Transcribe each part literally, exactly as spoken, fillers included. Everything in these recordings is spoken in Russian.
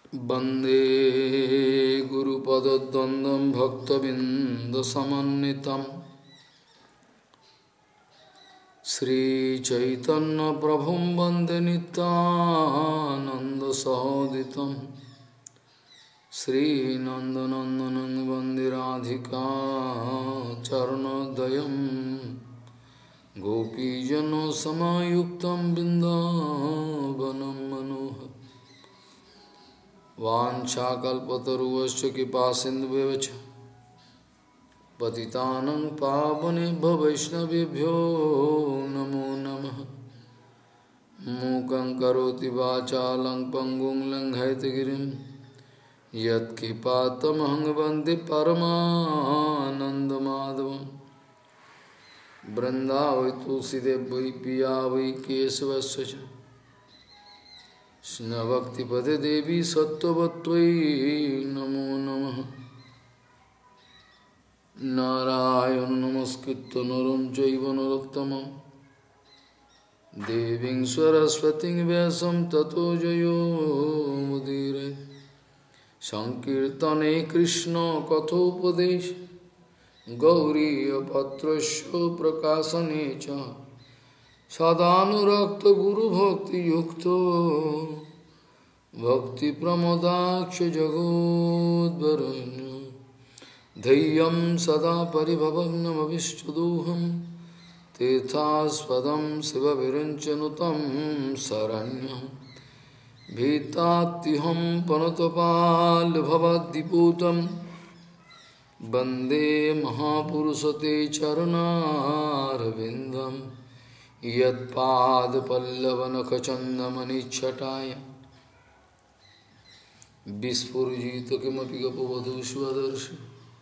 वंदे गुरुपदद्वन्द्वं भक्तबिंदसमन्वितं श्रीचैतन्यप्रभुं वन्दे नित्यानन्दसहोदितं श्रीनन्दनन्दनं वन्दे राधिका चरणोदयं गोपीजनसमायुक्तं बिन्दावनं मनोहरम् वाञ्छाकल्पतरुश्च कृपासिन्धुभ्यश्च पतितानं पावनेभ्यो वैष्णवेभ्यो नमो नमः। मूकं करोति वाचालं पङ्गुं लङ्घयितगिरिं यत्कृपातमहं वन्दे परमानन्दमाधवं। वृन्दावै तुलसीदेव वै पिया वै केशवस्य च कृष्ण भक्तिपदे देवी सत्त्ववत्त्वयि नमो नमः। नारायण नमस्कृत्य नरं चैव नरोत्तमं देवीं सरस्वतीं व्यासं ततो जयो मुदीरये। संकीर्तने कृष्ण कथोपदेश गौरीयपत्रस्य प्रकाशने च सदानुरक्त गुरुभक्तियुक्तो भक्तिप्रमोदाक्ष जगोद्वरुण्य धैर्यं सदा परिभवग्नमभिष्टदोहं तीर्थास्पदं शिवविरञ्चनुतं शरण्यं भीतात्तिहं पनुतपाल्भवद्दिपूतं वन्दे महापुरुषते चरणारविन्दम् यत्पादपल्लवनखचन्दमनिच्छटाय विस्फुरिजित किमपि गपवधू स्वदर्शि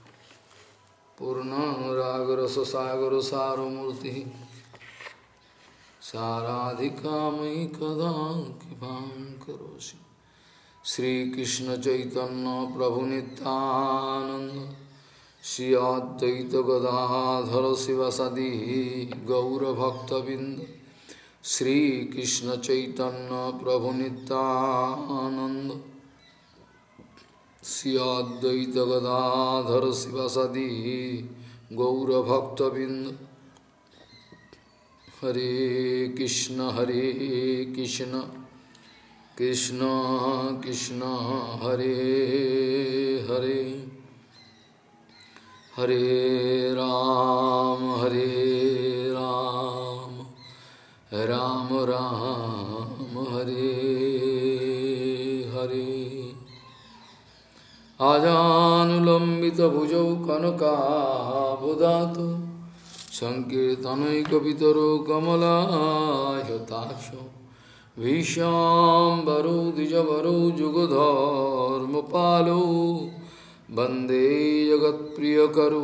पूर्णानुरागरससागरसारमूर्तिः साराधिकामयि कदा कृपां करोषि। श्रीकृष्णचैतन्य प्रभुनित्यानन्द श्री अद्वैत गदाधर शिवसदि गौरभक्तबिंद श्रीकृष्ण चैतन्य प्रभु नित्यानंद श्री अद्वैत गदाधर शिवसदि गौरभक्तबिंद। हरे कृष्ण हरे कृष्ण कृष्ण कृष्ण हरे हरे हरे राम हरे राम राम राम हरे हरे। आजानुलंबित भुजौ कनकाबुदातो संकीर्तनैकपितरो कमलायताक्षो भीष्मांबरो द्विजवरो जुगधर्मपालो वंदे जगत्प्रियकरो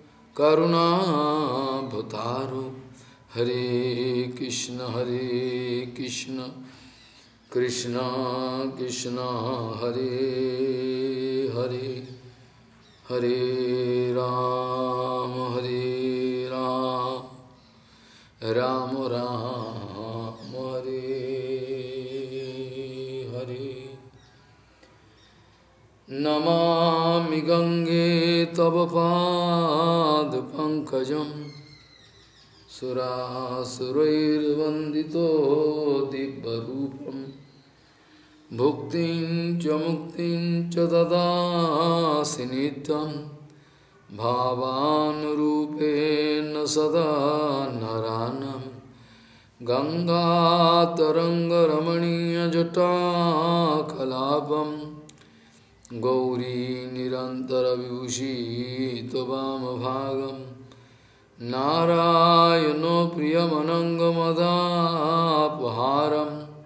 करुणाभतारो। हरे कृष्ण हरे कृष्ण कृष्ण कृष्ण हरे हरे हरे राम हरे राम राम राम हरे हरे। नमामि गंगे तव पाद पंकजं सुरासुरैर्वन्दितो दिव्यरूपं भुक्तिं च मुक्तिं च ददासि नित्यं भावानुरूपेण सदा नरानं। गंगातरङ्गरमणीयजटाकलापं गौरी निरन्तरविभूषितो वामभागं नारायणो प्रियमनङ्गमदापहारं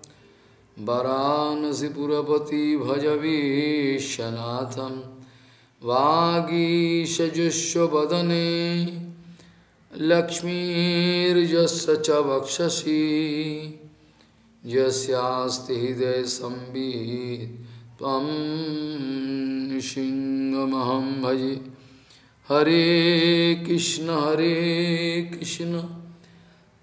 वाराणसीपुरपति भजवीशनाथं वागीशजुष्वदने लक्ष्मीर्यस्य च वक्षसि यस्यास्ति हृदये संवित् त्वं सिंहमहं भजे। हरे कृष्ण हरे कृष्ण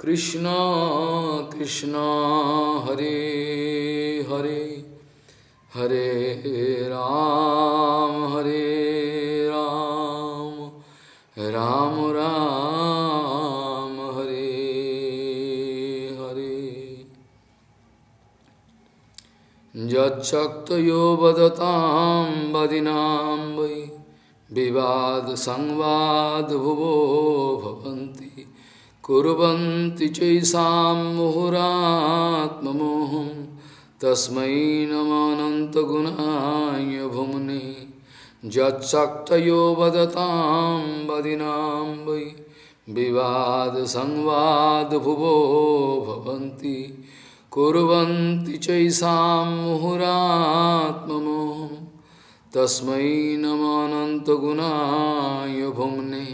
कृष्ण कृष्ण हरे Hare Hare Ram, Hare Ram, Ram Ram, Hare Hare. Yachaktayo vadatam vadinam vai vivad sangvad bhuvo bhavanti kurvanti chaisam muhurat mamoham tasmai namananta gunaya bhumne Yachaktayo vadatam vadinam vai vivad sangvad bhuvo bhavanti kurvanti chaisam muhurat mamoham tasmai namananta gunaya bhumne.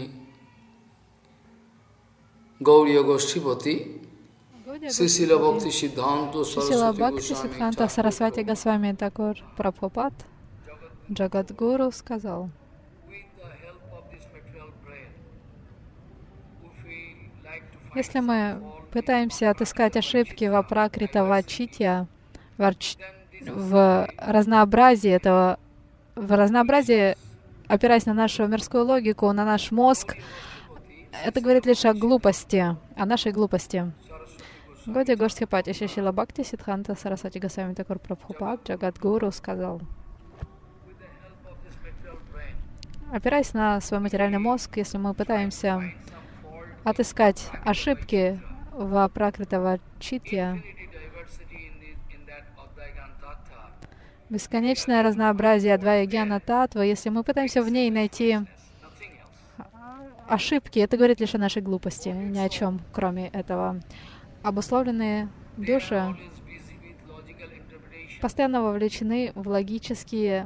Gauriya Goshtipati, Srila Bhakti Siddhanta Сарасвати Госвами Такур Прабхупад, Джагадгуру сказал: если мы пытаемся отыскать ошибки в апракрита вачитья, в разнообразии этого, в разнообразии, опираясь на нашу мирскую логику, на наш мозг, это говорит лишь о глупости, о нашей глупости. Годи Госhtipati Шрила Бхакти Сиддханта Сарасвати Госвами Такур Прабхупад Джагадгуру сказал: опираясь на свой материальный мозг, если мы пытаемся отыскать ошибки в апракрита вачитья, бесконечное разнообразие адвайя-гьяна татва, если мы пытаемся в ней найти ошибки, это говорит лишь о нашей глупости, ни о чем, кроме этого. Обусловленные души постоянно вовлечены в логические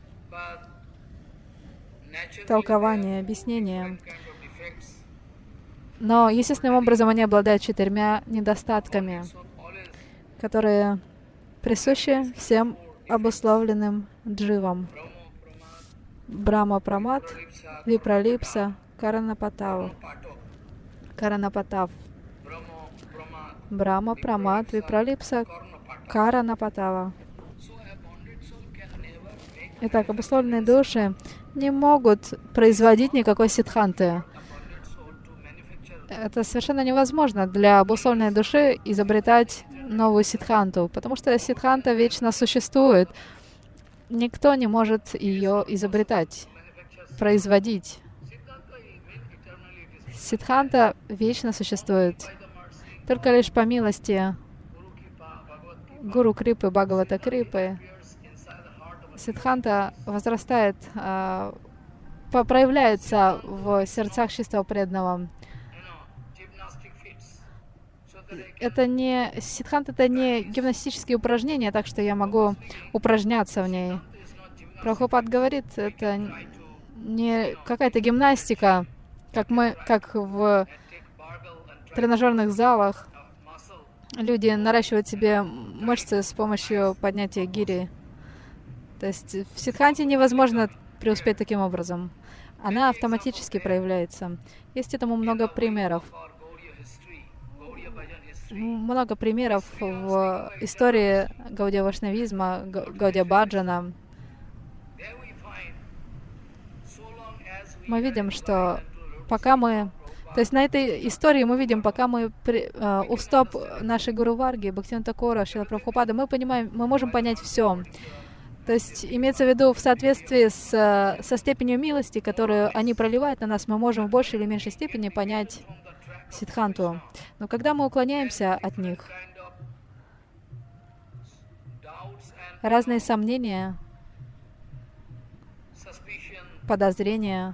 толкования, объяснения. Но естественным образом они обладают четырьмя недостатками, которые присущи всем обусловленным дживам. Брахма Прамат, Випралипса, Каранапатав. Каранапатав. Брахма Прамат, Випралипса, Каранапатава. Итак, обусловленные души не могут производить никакой сиддханты. Это совершенно невозможно для обусловленной души изобретать новую сиддханту, потому что сиддханта вечно существует. Никто не может ее изобретать, производить. Сиддханта вечно существует. Только лишь по милости Гуру Крипы, Бхагавата Крипы, сиддханта возрастает, проявляется в сердцах чистого преданного. Это не сиддханта, это не гимнастические упражнения, так что я могу упражняться в ней. Прабхупад говорит, это не какая-то гимнастика, как мы, как в тренажерных залах люди наращивают себе мышцы с помощью поднятия гири. То есть в сиддханте невозможно преуспеть таким образом. Она автоматически проявляется. Есть этому много примеров. Много примеров в истории Гаудия Вайшнавизма, Гаудия Баджана. Мы видим, что пока мы... То есть на этой истории мы видим, пока мы при, uh, у стоп нашей Гуру Варги, Бхактивинода Тхакура, Шрила Прабхупады, мы понимаем, мы можем понять все. То есть имеется в виду в соответствии с, со степенью милости, которую они проливают на нас, мы можем в большей или меньшей степени понять сиддханту. Но когда мы уклоняемся от них, разные сомнения, подозрения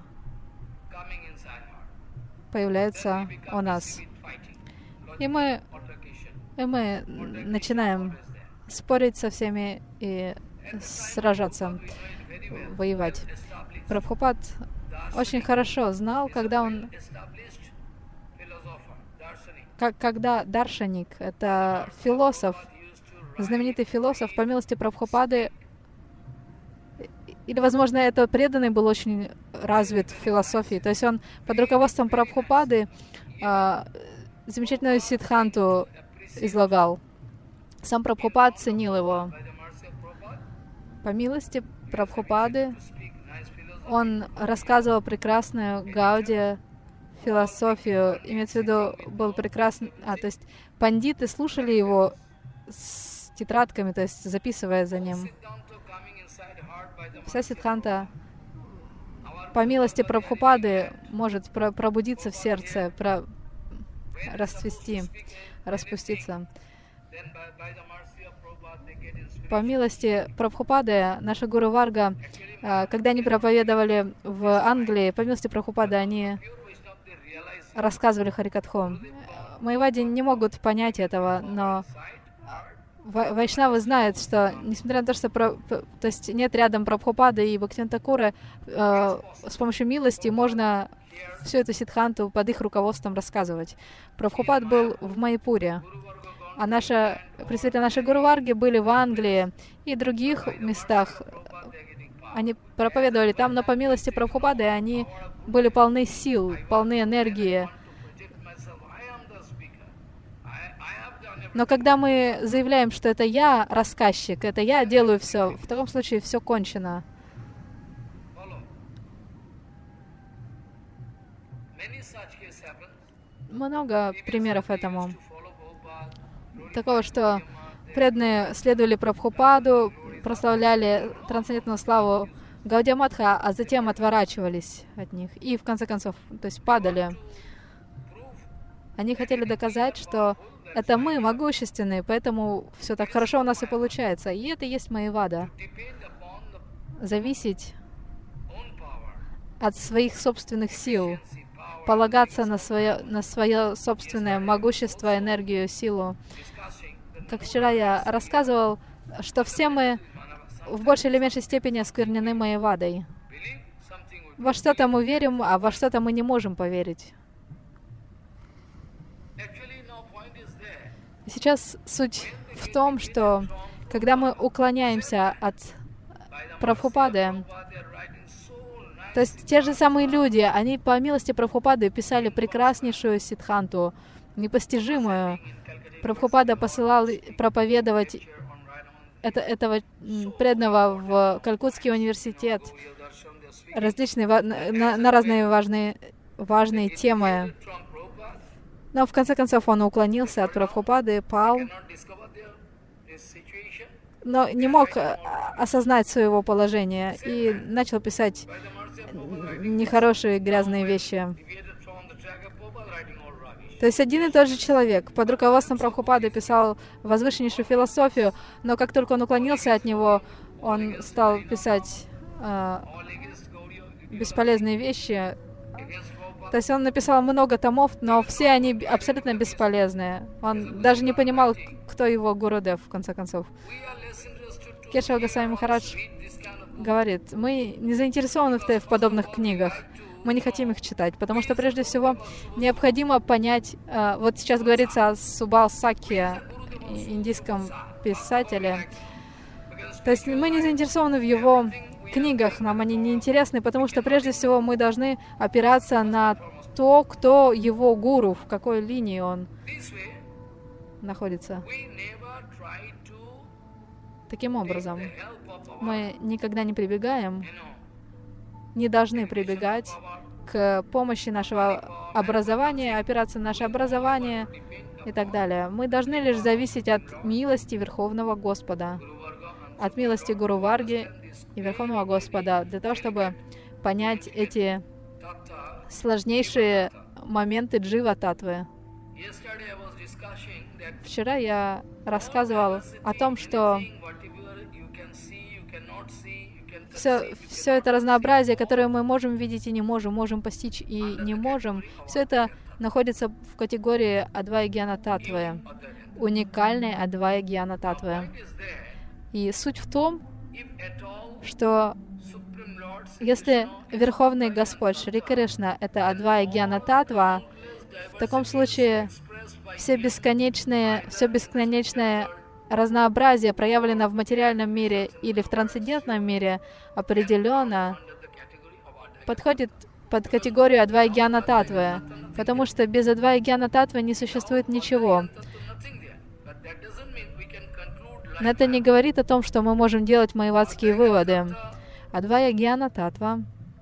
появляются у нас. И мы, и мы начинаем спорить со всеми и сражаться, воевать. Прабхупад очень хорошо знал, когда он... Как, когда даршаник, это философ, знаменитый философ, по милости Прабхупады, или, возможно, это преданный был очень развит в философии. То есть он под руководством Прабхупады э, замечательную сиддханту излагал. Сам Прабхупад ценил его. По милости Прабхупады он рассказывал прекрасную Гаудия философию, имеется в виду, был прекрасный, а, то есть пандиты слушали его с тетрадками, то есть записывая за ним. Вся Сиддханта по милости Прабхупады может про пробудиться в сердце, про расцвести, распуститься. По милости Прабхупады, наша Гуру Варга, когда они проповедовали в Англии, по милости Прабхупады, они рассказывали Харикатху. Майявади не могут понять этого, но вайшнавы знают, что, несмотря на то, что про, то есть нет рядом Прабхупады и Бхактивинода Тхакура, э, с помощью милости можно всю эту сиддханту под их руководством рассказывать. Прабхупад был в Майяпуре, а наша, представители нашей Гуру Варги были в Англии и других местах. Они проповедовали там, но по милости Прабхупады они были полны сил, полны энергии. Но когда мы заявляем, что это я рассказчик, это я делаю все, в таком случае все кончено. Много примеров этому. Такого, что преданные следовали Прабхупаду, прославляли трансцендентную славу Гаудия Матха, а затем отворачивались от них и, в конце концов, то есть падали. Они хотели доказать, что это мы могущественные, поэтому все так хорошо у нас и получается. И это и есть Майявада. Зависеть от своих собственных сил, полагаться на свое, на свое собственное могущество, энергию, силу. Как вчера я рассказывал, что все мы в большей или меньшей степени осквернены Майявадой. Во что-то мы верим, а во что-то мы не можем поверить. Сейчас суть в том, что когда мы уклоняемся от Прабхупады, то есть те же самые люди, они по милости Прабхупады писали прекраснейшую сиддханту, непостижимую. Прабхупада посылал проповедовать это, этого преданного в Калькутский университет, различные, на, на разные важные, важные темы. Но в конце концов он уклонился от Прабхупады, пал, но не мог осознать своего положения и начал писать нехорошие грязные вещи. То есть один и тот же человек под руководством Прабхупады писал возвышеннейшую философию, но как только он уклонился от него, он стал писать э, бесполезные вещи. То есть он написал много томов, но все они абсолютно бесполезные. Он даже не понимал, кто его Гурудев, в конце концов. Кешава Госвами Махарадж говорит, мы не заинтересованы в, в подобных книгах. Мы не хотим их читать, потому что прежде всего необходимо понять, э, вот сейчас говорится о Субал Сакье, индийском писателе. То есть мы не заинтересованы в его книгах, нам они не интересны, потому что прежде всего мы должны опираться на то, кто его гуру, в какой линии он находится. Таким образом, мы никогда не прибегаем, не должны прибегать к помощи нашего образования, опираться на наше образование и так далее. Мы должны лишь зависеть от милости Верховного Господа, от милости Гуру Варги и Верховного Господа, для того, чтобы понять эти сложнейшие моменты джива-татвы. Вчера я рассказывал о том, что все, все это разнообразие, которое мы можем видеть и не можем, можем постичь и не можем, все это находится в категории Адвая Гьяна Татвы, уникальной Адвая Гьяна Татвы. И суть в том, что если Верховный Господь Шри Кришна — это Адвая Гьяна Татва, в таком случае все бесконечные, все бесконечное разнообразие, проявлено в материальном мире или в трансцендентном мире, определенно подходит под категорию Адвая Гьяна Татвы, потому что без Адвая Гьяна Татвы не существует ничего. Но это не говорит о том, что мы можем делать майявадские выводы. Адвая Гьяна Татва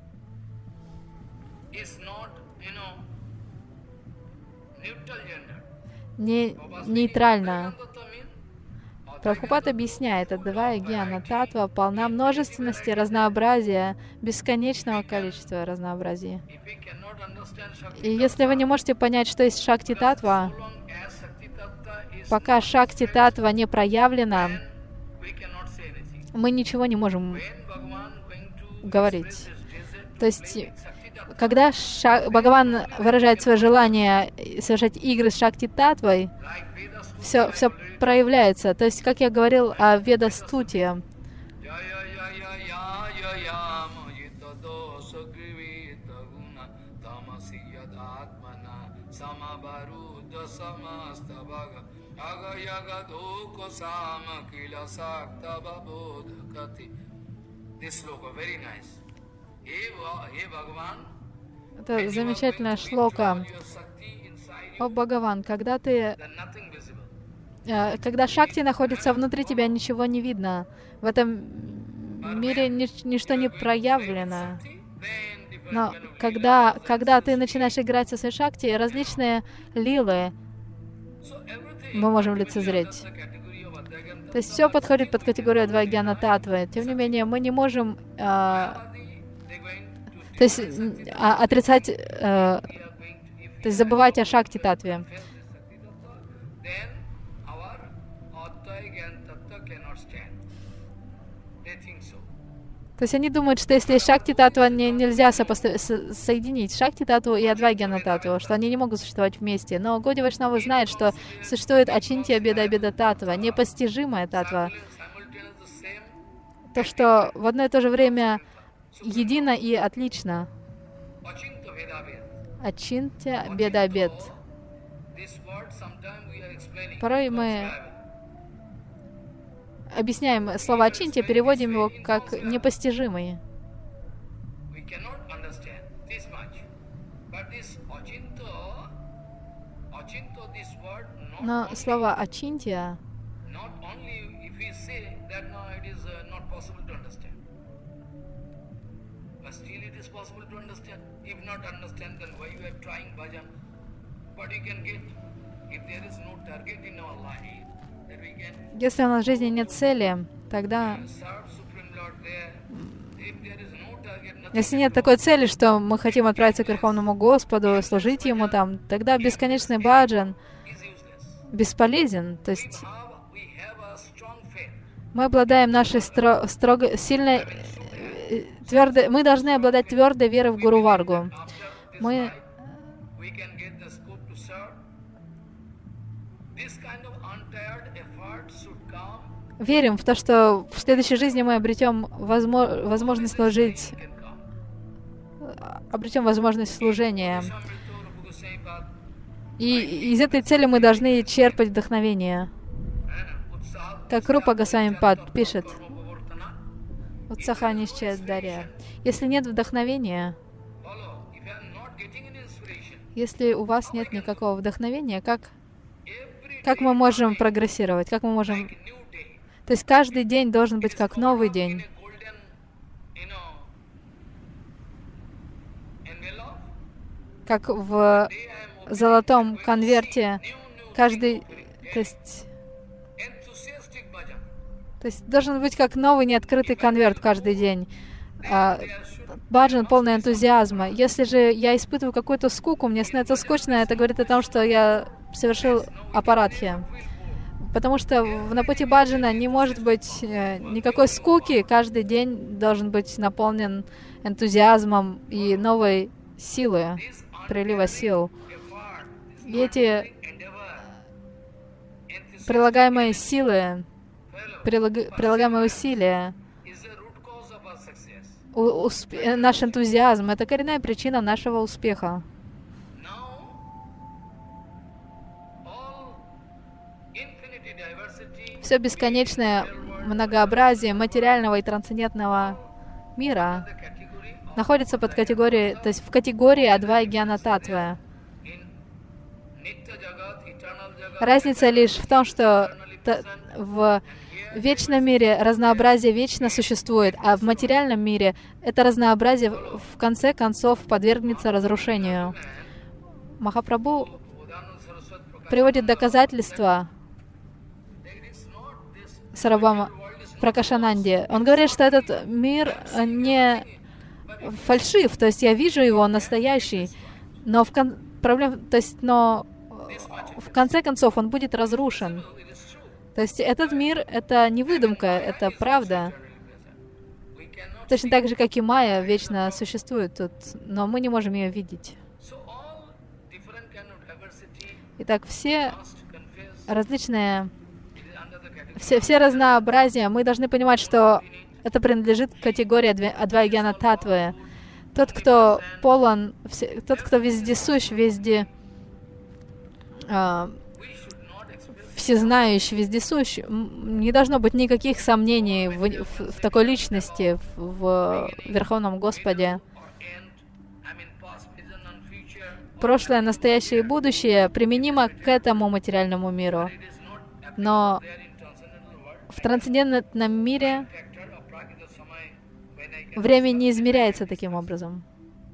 не нейтрально. Прабхупад объясняет, Адвая Гьяна Татва полна множественности, разнообразия, бесконечного количества разнообразия. И если вы не можете понять, что есть Шакти Татва, пока Шакти Татва не проявлена, мы ничего не можем говорить. То есть, когда Ша Бхагаван выражает свое желание совершать игры с Шакти Татвой, все, все проявляется. То есть, как я говорил о Веда-стуте, это замечательная шлока. О, Бхагаван, когда ты, э, когда Шакти находится внутри тебя, ничего не видно. В этом мире нич ничто не проявлено. Но когда, когда ты начинаешь играть со своей Шакти, различные лилы мы можем лицезреть. То есть все подходит под категорию Адвая Гьяна Татвы. Тем не менее, мы не можем э, то есть, а, отрицать, э, то есть забывать о Шакти Татве. То есть они думают, что если Шакти Татва, не, нельзя сопоставить, со соединить Шакти Татву и Адвая Гьяна Татву, что они не могут существовать вместе. Но Годи Вайшнавы знают, что существует Ачинтья Беда Беда Татва, непостижимая Татва. То, что в одно и то же время едино и отлично. Ачинтья Беда Бед. Порой мы объясняем слово «ачинтья», переводим его как «непостижимый». Но слово «ачинтья» если у нас в жизни нет цели, тогда... Если нет такой цели, что мы хотим отправиться к Верховному Господу, служить Ему там, тогда бесконечный баджан бесполезен. То есть мы обладаем нашей стро строго сильной, твердой... Мы должны обладать твердой верой в Гуру Варгу. Мы... верим в то, что в следующей жизни мы обретем возможно, возможность служить, обретем возможность служения. И из этой цели мы должны черпать вдохновение. Как Рупа Госвами Пад пишет, Утсаханишча Дарья. Если нет вдохновения, если у вас нет никакого вдохновения, как, как мы можем прогрессировать, как мы можем... То есть каждый день должен быть как новый день. Как в золотом конверте. Каждый... То есть, то есть должен быть как новый неоткрытый конверт каждый день. А, баджан полный энтузиазма. Если же я испытываю какую-то скуку, мне становится скучно, это говорит о том, что я совершил апарадхи. Потому что на пути баджана не может быть э, никакой скуки. Каждый день должен быть наполнен энтузиазмом и новой силой, прилива сил. И эти прилагаемые силы, прилаг, прилагаемые усилия, у, усп, наш энтузиазм — это коренная причина нашего успеха. Все бесконечное многообразие материального и трансцендентного мира находится под категорией, то есть в категории Адвая Гьяна Татвы. Разница лишь в том, что в В вечном мире разнообразие вечно существует, а в материальном мире это разнообразие в конце концов подвергнется разрушению. Махапрабху приводит доказательства Сарабхама Пракашананде. Он говорит, что этот мир не фальшив, то есть я вижу его, он настоящий, но в, кон... Проблем... то есть, но в конце концов он будет разрушен. То есть этот мир — это не выдумка, это правда. Точно так же, как и Майя вечно существует тут, но мы не можем ее видеть. Итак, все различные, все, все разнообразия, мы должны понимать, что это принадлежит к категории Адвайгьяна Татвы. Тот, кто полон, все, тот, кто вездесущ, везде, э, всезнающий, вездесущ, не должно быть никаких сомнений в, в, в такой личности, в, в Верховном Господе. Прошлое, настоящее и будущее применимо к этому материальному миру. Но в трансцендентном мире время не измеряется таким образом.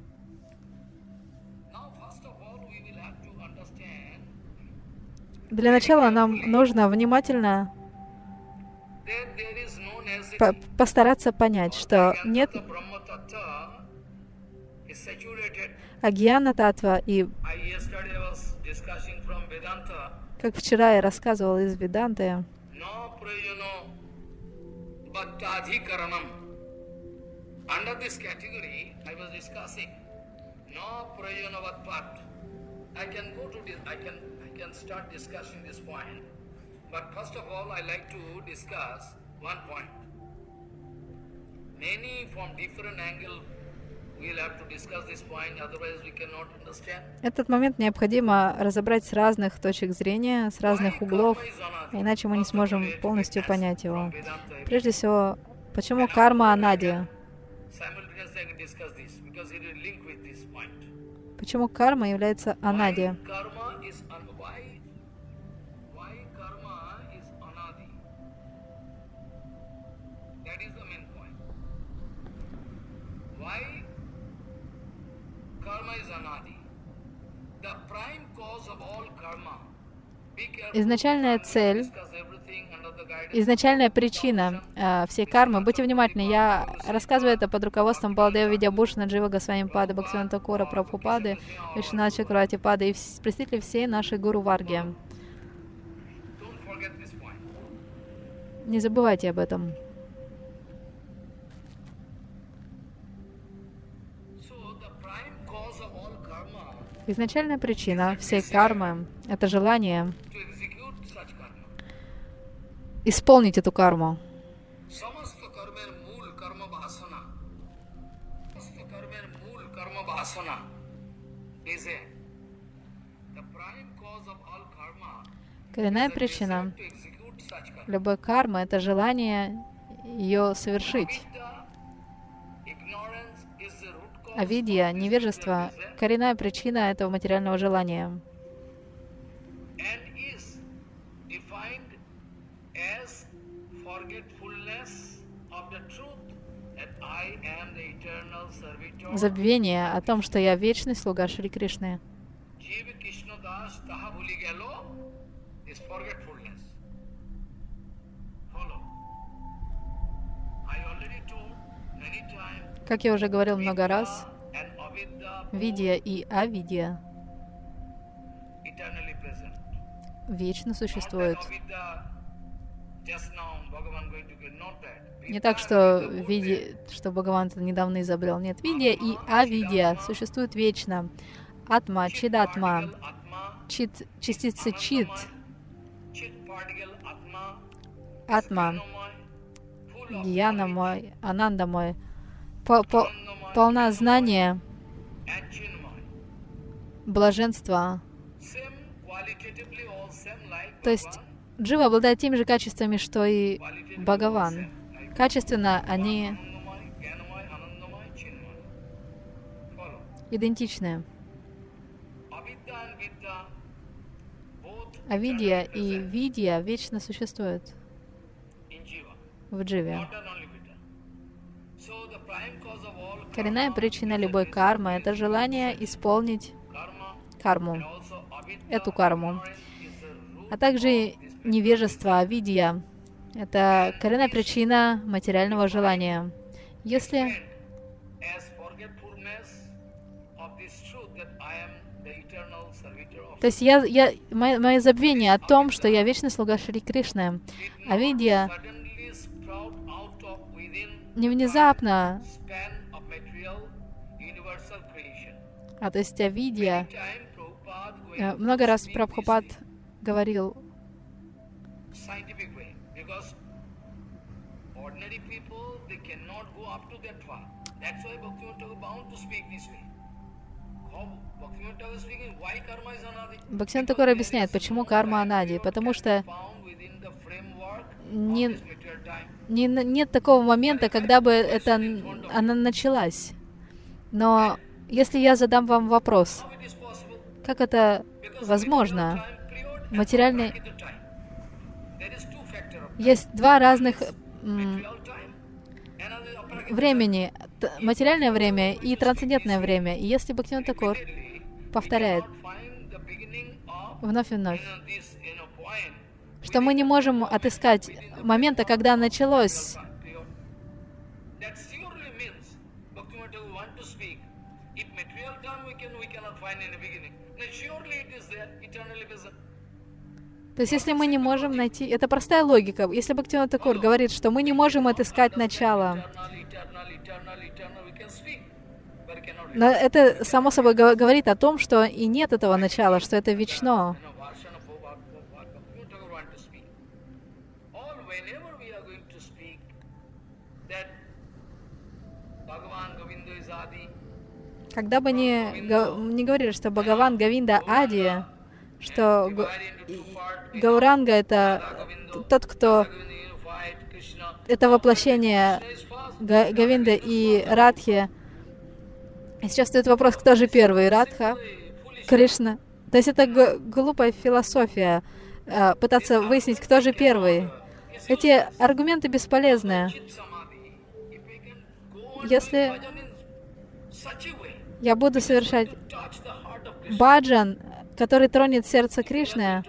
Для начала нам нужно внимательно по постараться понять, что нет Агьяна Татва, и как вчера я рассказывал из Веданты, этот момент необходимо разобрать с разных точек зрения, с разных углов, иначе мы не сможем полностью понять его. Прежде всего, почему карма анади? Почему карма является анади? Изначальная цель, изначальная причина э, всей кармы, будьте внимательны, я рассказываю это под руководством Баладева Видьябушана, Джива Госвами Пады, Бхактивинода Такура, Прабхупады, Вишванатха Чакраварти Пады и представители всей нашей Гуру Варги. Не забывайте об этом. Изначальная причина всей кармы — это желание исполнить эту карму. Коренная причина любой кармы — это желание ее совершить. Авидья, невежество, коренная причина этого материального желания. Забвение о том, что я вечный слуга Шри Кришны. Как я уже говорил много раз, видья и авидья вечно существуют. Не так, что, види, что Бхагаван это недавно изобрел. Нет, видья и авидья существуют вечно. Атма, чидатма, чит, частицы чит, атма, гьяна мой, ананда мой, по, по, полна знания, блаженства. То есть Джива обладает теми же качествами, что и Бхагаван. Качественно они идентичны. Авидья и видья вечно существуют. в дживе. Коренная причина любой кармы — это желание исполнить карму, эту карму. А также невежество, авидья — это коренная причина материального желания. Если То есть я, я, мое, мое забвение о том, что я вечный слуга Шри Кришны, авидья не внезапно, а то есть авидья, много раз Прабхупад говорил, Бхактивинода Такур объясняет, почему карма анади, потому что не, не, нет такого момента, когда бы это, она началась. Но если я задам вам вопрос, как это возможно? Материальный... Есть два разных м, времени. Материальное время и трансцендентное время. И если Бхактивинода Такур повторяет вновь и вновь, что мы не можем отыскать момента, когда началось. То есть, если мы не можем найти... Это простая логика. Если Бхактивинода Такур говорит, что мы не можем отыскать начало, но это, само собой, говорит о том, что и нет этого начала, что это вечно. Когда бы не, не говорили, что Бхагаван Говинда Ади, что Гауранга — это тот, кто... Это воплощение Говинды и Радхи. И сейчас стоит вопрос, кто же первый, Радха, Кришна. То есть это глупая философия, пытаться выяснить, кто же первый. Эти аргументы бесполезны. Если я буду совершать баджан, который тронет сердце Кришны,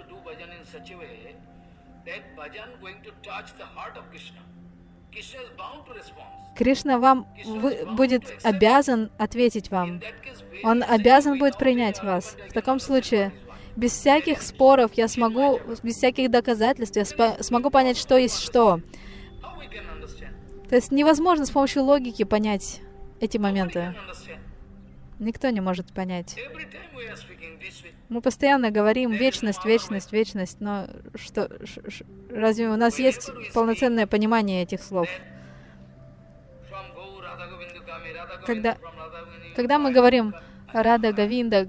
Кришна вам вы, будет обязан ответить вам. Он обязан будет принять вас. В таком случае, без всяких споров я смогу, без всяких доказательств, я спо, смогу понять, что есть что. То есть невозможно с помощью логики понять эти моменты. Никто не может понять. Мы постоянно говорим вечность, вечность, вечность, но что, ш, ш, разве у нас есть полноценное понимание этих слов? Когда, когда мы говорим Рада Говинда,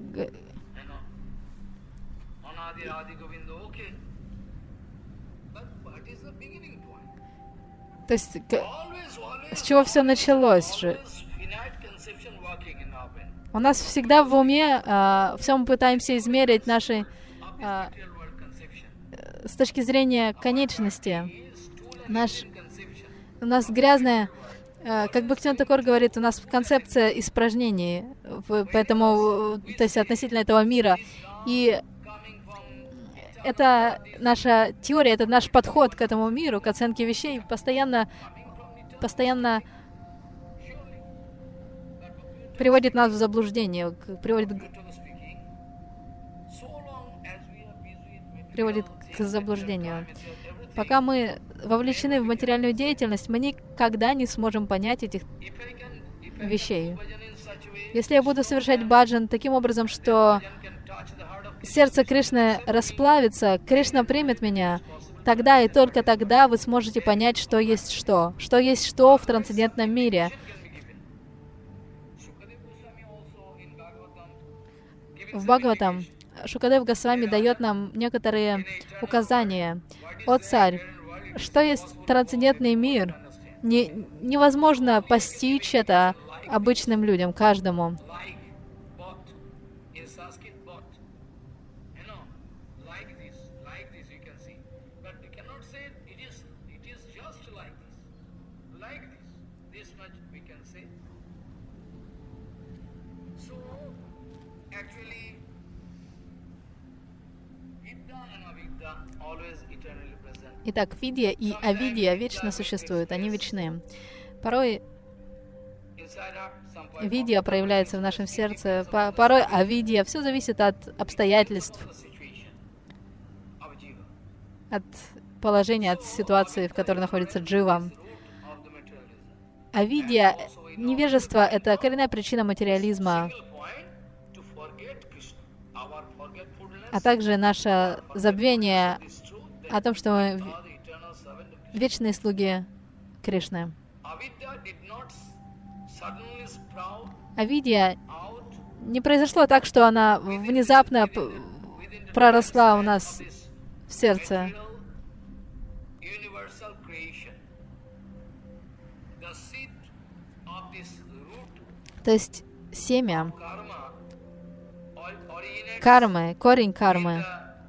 то есть с чего все началось же? У нас всегда в уме, а, все мы пытаемся измерить наши, а, с точки зрения конечности. Наш, у нас грязная, а, как Бхактивинода Такур говорит, у нас концепция испражнений, в, поэтому, то есть относительно этого мира. И это наша теория, это наш подход к этому миру, к оценке вещей, постоянно, постоянно приводит нас в заблуждение, приводит, приводит к заблуждению. Пока мы вовлечены в материальную деятельность, мы никогда не сможем понять этих вещей. Если я буду совершать баджан таким образом, что сердце Кришны расплавится, Кришна примет меня, тогда и только тогда вы сможете понять, что есть что. Что есть что в трансцендентном мире. В Бхагаватам Шукадев Госвами дает нам некоторые указания. «О царь, что есть трансцендентный мир? Не, невозможно постичь это обычным людям, каждому. Итак, видья и авидья вечно существуют, они вечны. Порой видья проявляется в нашем сердце, порой авидья. Все зависит от обстоятельств, от положения, от ситуации, в которой находится джива. Авидья, невежество — это коренная причина материализма, а также наше забвение о том, что мы вечные слуги Кришны. Авидья не произошло так, что она внезапно проросла у нас в сердце. То есть семя кармы, корень кармы,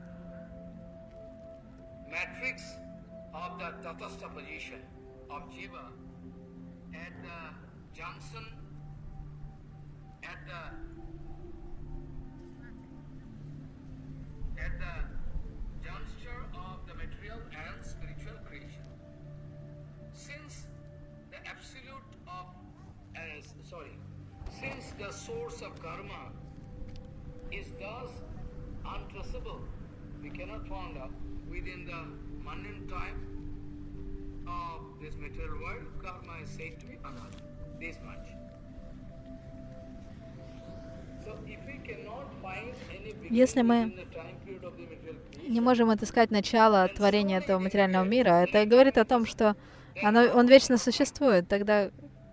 Если мы не можем отыскать начало творения этого материального мира, это говорит о том, что оно, он вечно существует. Тогда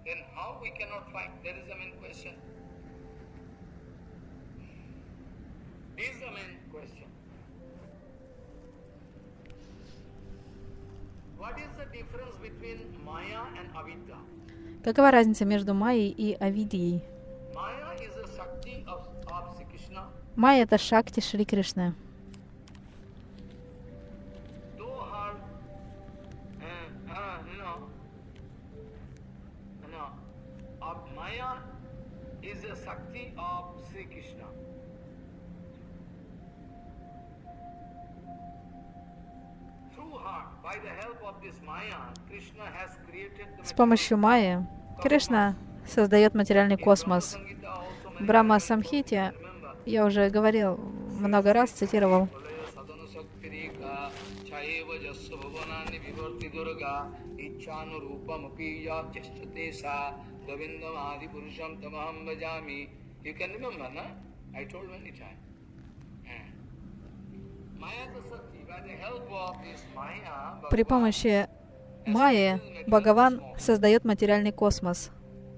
какова разница между майей и авидьей? Майя — это шакти Шри Кришны. С помощью майи Кришна создает материальный космос. В Брахма Самхите я уже говорил, много раз цитировал. При помощи майи Бхагаван создает материальный космос.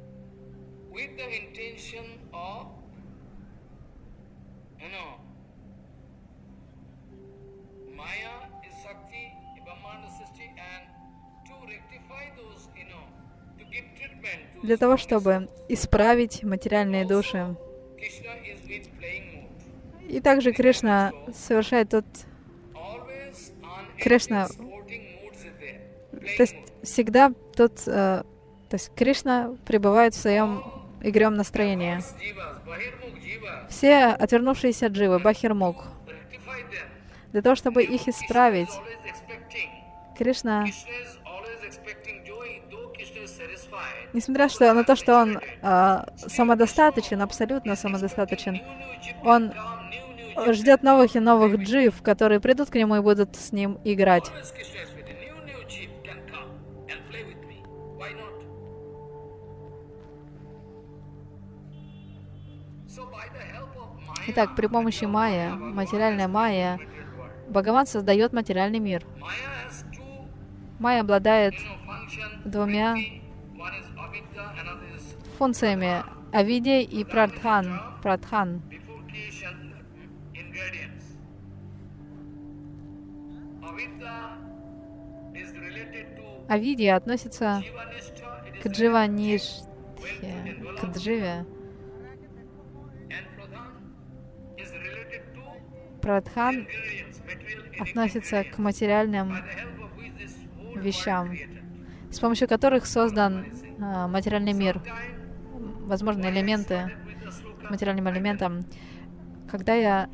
Для того, чтобы исправить материальные души. И также Кришна совершает тот... Кришна... То есть всегда тот... Э, то есть Кришна пребывает в своем игривом настроении. Все отвернувшиеся дживы, бахирмух, для того, чтобы их исправить, Кришна, несмотря на то, что он э, самодостаточен, абсолютно самодостаточен, он ждет новых и новых джив, которые придут к нему и будут с ним играть. Итак, при помощи майя, материальная майя, Бхагаван создает материальный мир. Майя обладает двумя функциями — авидьей и прадхан. прадхан. Авидья относится к дживаништхе, к дживе. Прадхан относится к материальным вещам, с помощью которых создан а, материальный мир, возможно, элементы к материальным элементам. Когда я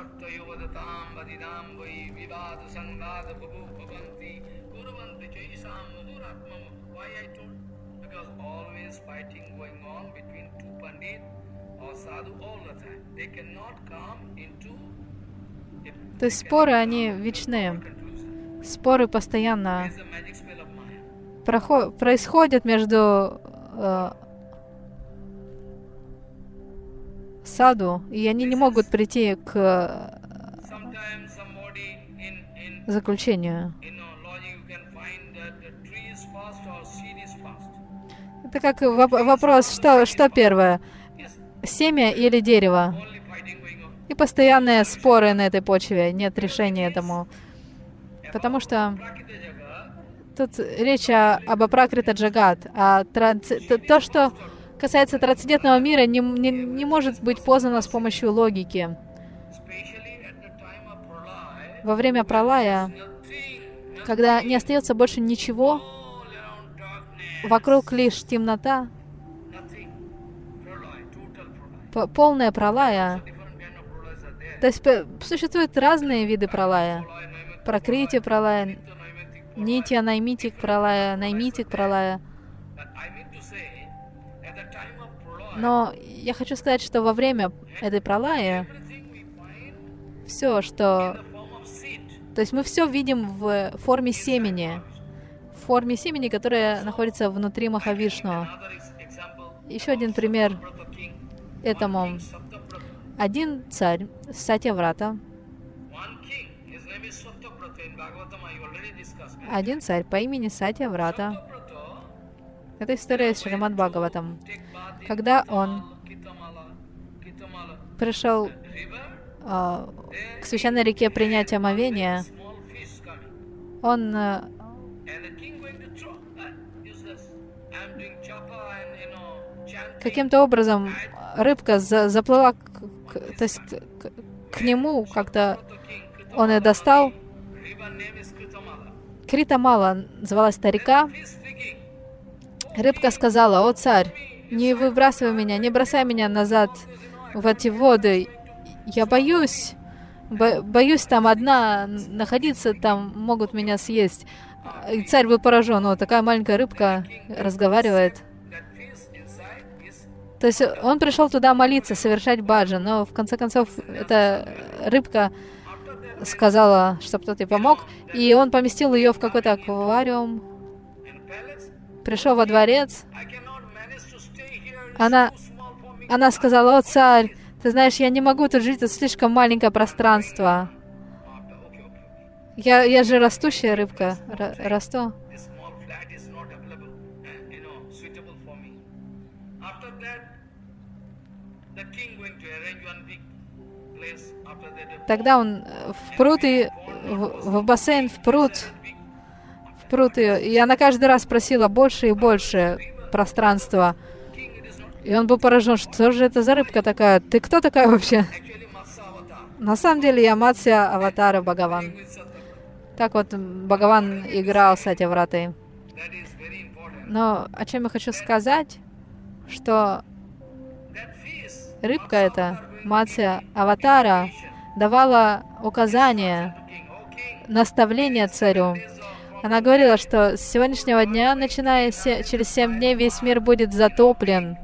То есть споры, они вечные. Споры постоянно проход... происходят между э, саду, и они не могут прийти к заключению. Это как воп вопрос, что, что первое, семя или дерево? И постоянные споры на этой почве, нет решения этому. Потому что тут речь о, об апракрита джагат, а транс, то, то, что касается трансцендентного мира, не, не, не может быть познано с помощью логики. Во время пралая, когда не остается больше ничего, вокруг лишь темнота, полная пралая. То есть существуют разные виды пралая. Пракрити пралая, нитья наймитик пралая, наймитик пралая. Но я хочу сказать, что во время этой пралая все, что... То есть мы все видим в форме семени. В форме семени, которая находится внутри Махавишну. Еще один пример этому. Один царь, Сатьяврата, один царь по имени Сатьяврата. Это история из Шримад Бхагаватам. Когда он пришел э, к священной реке принять омовение, он э, каким-то образом рыбка за, заплыла к, к, то есть к, к, к нему, как-то он ее достал. Критамала называлась старика. Рыбка сказала: «О царь, не выбрасывай меня, не бросай меня назад в эти воды. Я боюсь, бо боюсь там одна находиться, там могут меня съесть». И царь был поражен. О, такая маленькая рыбка разговаривает. То есть он пришел туда молиться, совершать баджан, но в конце концов эта рыбка сказала, чтобы кто-то ей помог, и он поместил ее в какой-то аквариум, пришел во дворец. Она, она сказала: «О, царь, ты знаешь, я не могу тут жить, это слишком маленькое пространство. Я, я же растущая рыбка, расту». Тогда он в пруд и в, в бассейн, в пруд, в пруд ее. И она каждый раз просила больше и больше пространства. И он был поражен, что же это за рыбка такая? Ты кто такая вообще? На самом деле я Матсья Аватара Бхагаван. Так вот Бхагаван играл с Сатьявратой. Но о чем я хочу сказать, что рыбка эта, Матсья Аватара, давала указания, наставления царю. Она говорила, что с сегодняшнего дня, начиная се через семь дней, весь мир будет затоплен.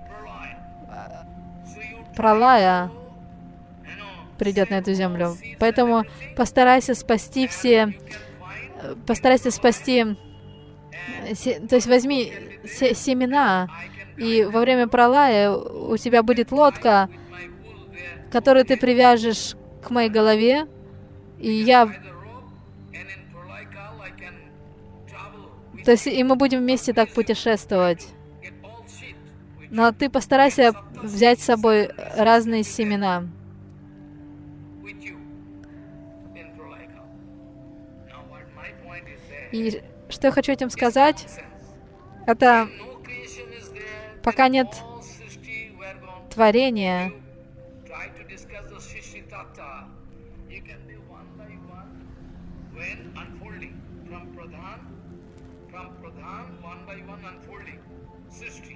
Пралая придет на эту землю. Поэтому постарайся спасти все, постарайся спасти, се, то есть возьми се, семена, и во время пралая у тебя будет лодка, которую ты привяжешь к моей голове, и я... То есть и мы будем вместе так путешествовать. Но ты постарайся взять с собой разные семена. И что я хочу этим сказать, это пока нет творения, from Pradhan, from Pradhan, one by one unfolding. Srishti.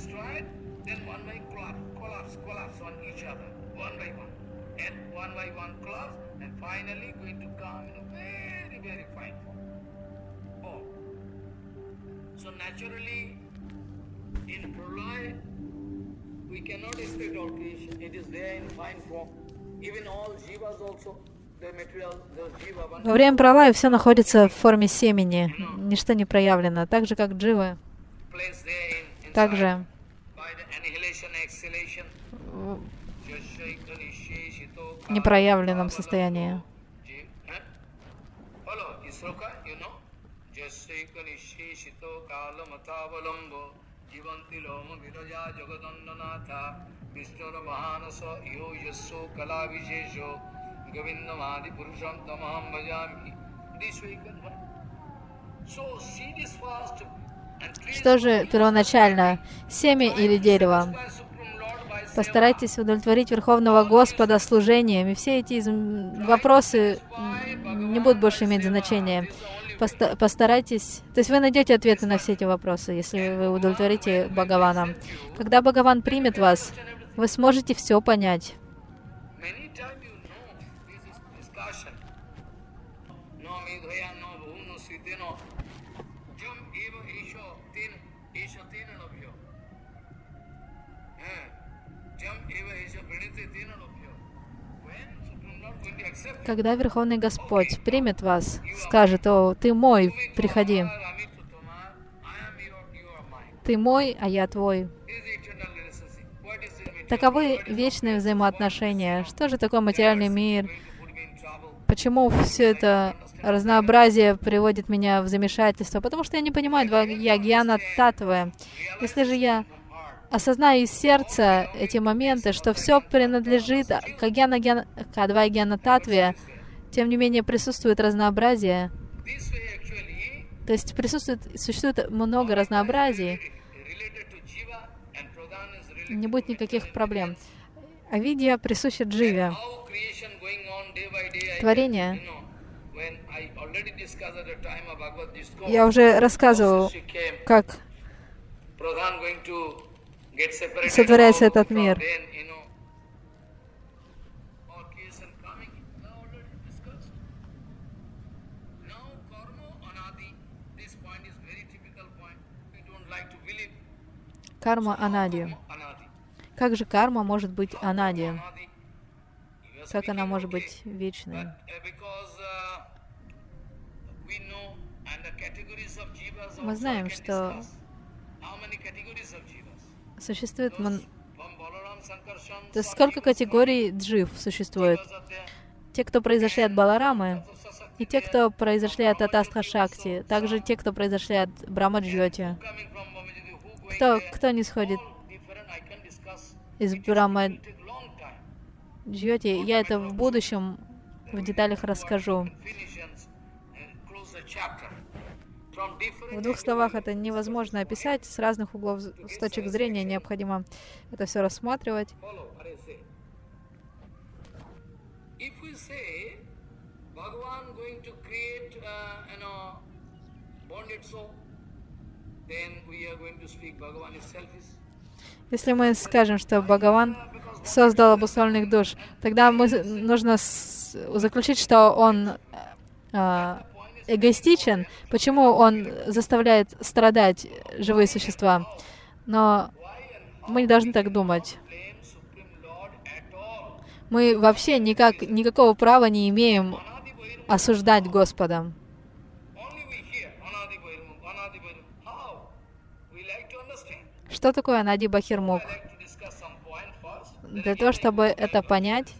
Во время пралая все находится в форме семени, ничто не проявлено, так же как дживы, также в непроявленном состоянии. Что же первоначально, семя или дерево? Постарайтесь удовлетворить Верховного Господа служением, и все эти вопросы не будут больше иметь значения. Поста постарайтесь, то есть вы найдете ответы на все эти вопросы, если вы удовлетворите Бхагавана. Когда Бхагаван примет вас, вы сможете все понять. Когда Верховный Господь примет вас, скажет: «О, ты мой, приходи. Ты мой, а я твой». Таковы вечные взаимоотношения. Что же такое материальный мир? Почему все это разнообразие приводит меня в замешательство? Потому что я не понимаю я гьяна татвы. Если же я осознаю из сердца эти моменты, что все принадлежит к Адвай Гьяна Татве, тем не менее присутствует разнообразие. То есть присутствует, существует много разнообразий. Не будет никаких проблем. Авидья присуща дживе. Творение. Я уже рассказывал, как сотворяется этот мир. Карма анади. Как же карма может быть анади? Как она может быть вечной? Мы знаем, что существует... Мон... То есть сколько категорий джив существует? Те, кто произошли от Баларамы, и те, кто произошли от Атастха Шакти, также те, кто произошли от Брахма Джьоти. Кто, кто не сходит из Брахма Джьоти, я это в будущем в деталях расскажу. В двух словах это невозможно описать, с разных углов, с точек зрения необходимо это все рассматривать. Если мы скажем, что Бхагаван создал обусловленных душ, тогда мы, нужно с, заключить, что он э, эгоистичен. Почему он заставляет страдать живые существа? Но мы не должны так думать. Мы вообще никак, никакого права не имеем осуждать Господа. Что такое Анади Бахирмух? Для того, чтобы это понять,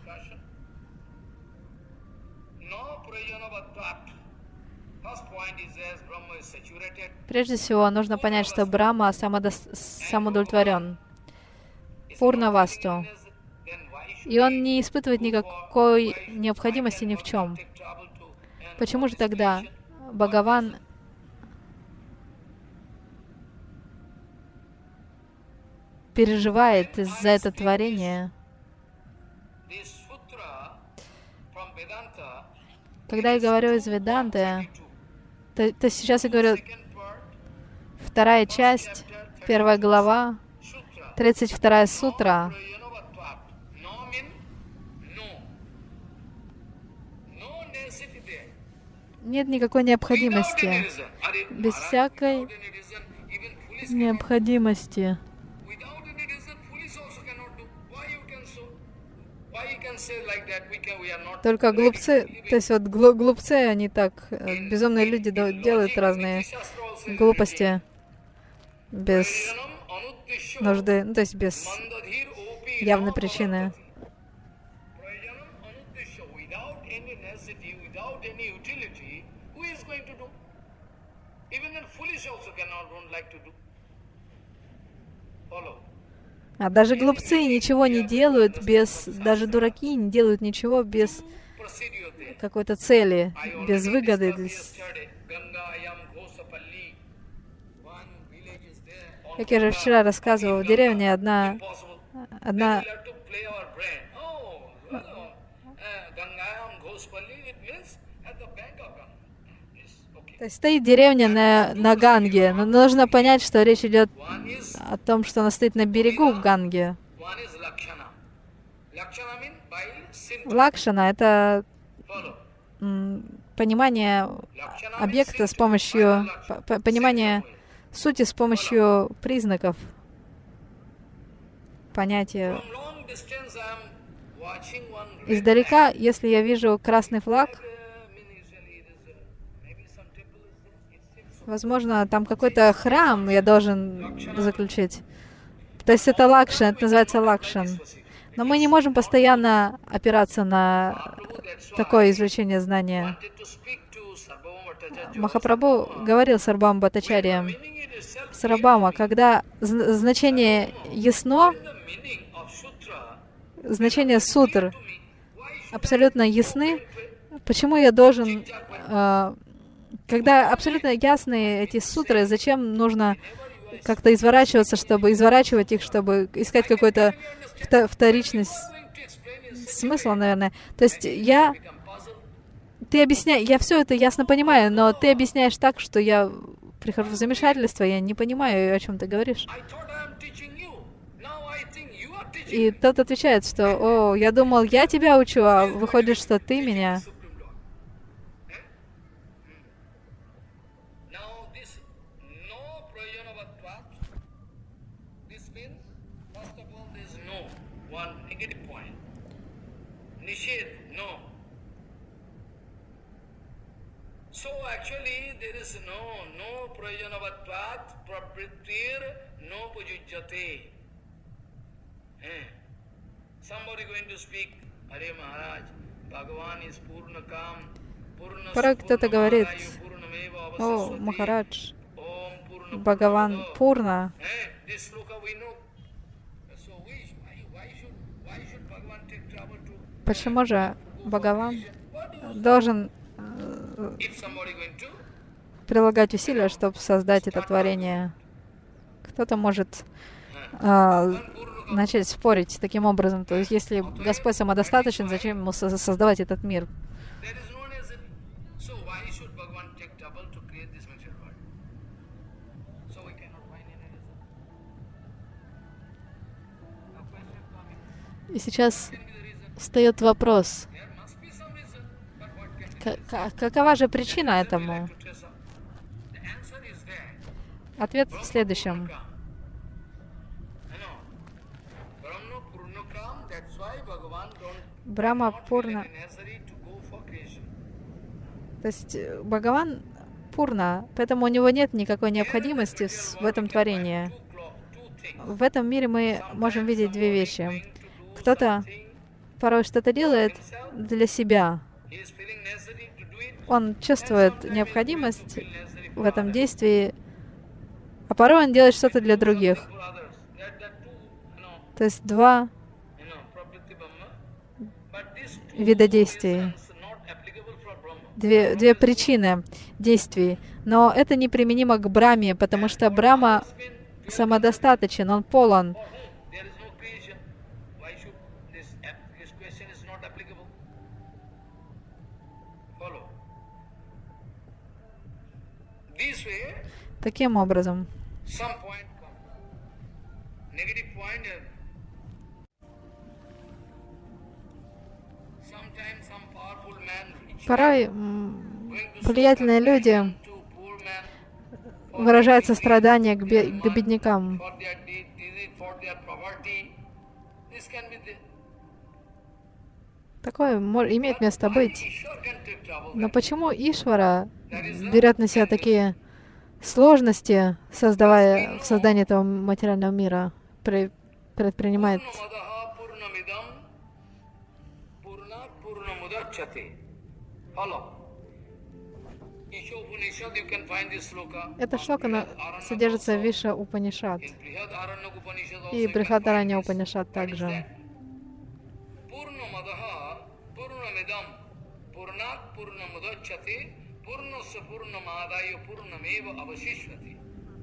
прежде всего нужно понять, что Брахма самоудовлетворен, Пурнавасту, и он не испытывает никакой необходимости ни в чем. Почему же тогда Бхагаван переживает из-за этого творения? Когда я говорю из Веданты, то, то сейчас я говорю вторая часть, первая глава, тридцать вторая сутра. Нет никакой необходимости. Без всякой необходимости. Только глупцы, то есть вот глупцы, они так, безумные люди делают разные глупости без нужды, ну, то есть без явной причины. А даже глупцы ничего не делают без, даже дураки не делают ничего без какой-то цели, без выгоды. Как я же вчера рассказывала, в деревне одна, одна то есть стоит деревня на, на Ганге, но нужно понять, что речь идет о том, что она стоит на берегу Ганги. Лакшана — это понимание объекта с помощью, понимание сути с помощью признаков, понятия. Издалека, если я вижу красный флаг, возможно, там какой-то храм я должен заключить. То есть это лакшан, это называется лакшан. Но мы не можем постоянно опираться на такое извлечение знания. Махапрабху говорил Сарабхама Бхаттачарья: Сарабхама, когда значение ясно, значение сутр абсолютно ясны, почему я должен... Когда абсолютно ясны эти сутры, зачем нужно как-то изворачиваться, чтобы изворачивать их, чтобы искать какой-то вторичный смысл, наверное. То есть я... Ты объясняешь... Я все это ясно понимаю, но ты объясняешь так, что я прихожу в замешательство, я не понимаю, о чем ты говоришь. И тот отвечает, что: «О, я думал, я тебя учу, а выходит, что ты меня». Порой кто-то говорит: «О, Махарадж, Бхагаван Пурна». Почему же Бхагаван должен прилагать усилия, чтобы создать это творение? Кто-то может э, начать спорить таким образом. То есть, если Господь самодостаточен, зачем ему создавать этот мир? И сейчас встает вопрос, какова же причина этому? Ответ в следующем. Брахма Пурна. То есть Бхагаван Пурна, поэтому у него нет никакой необходимости в этом творении. В этом мире мы можем видеть две вещи. Кто-то порой что-то делает для себя. Он чувствует необходимость в этом действии, а порой он делает что-то для других. То есть два вида действий, две, две причины действий. Но это неприменимо к Брахме, потому что Брахма самодостаточен, он полон. Таким образом, find it. Sometimes some powerful man, rich Порой man, м, going to влиятельные люди to poor man for выражают their сострадание к, disease, бе- they к want беднякам. for their de- disease, for their poverty. This can be the, Такое мо- имеет место why быть. Ishwar can take trouble Но then? почему Ишвара берет на себя такие сложности, создавая в создании этого материального мира, при- предпринимает? Purnamadaha purnamidam purnat purnamudachyate. Follow. Isha Upanishad, you can find this sloka. Эта шлока на- содержится в Виша Упанишад In Brihad Aranyak Upanishad also и you can Брихадаранья find this. Упанишад What is также. that? Purnamadaha purnamidam purnat purnamudachyate purnasya purnamadaya purnameva avashishvati.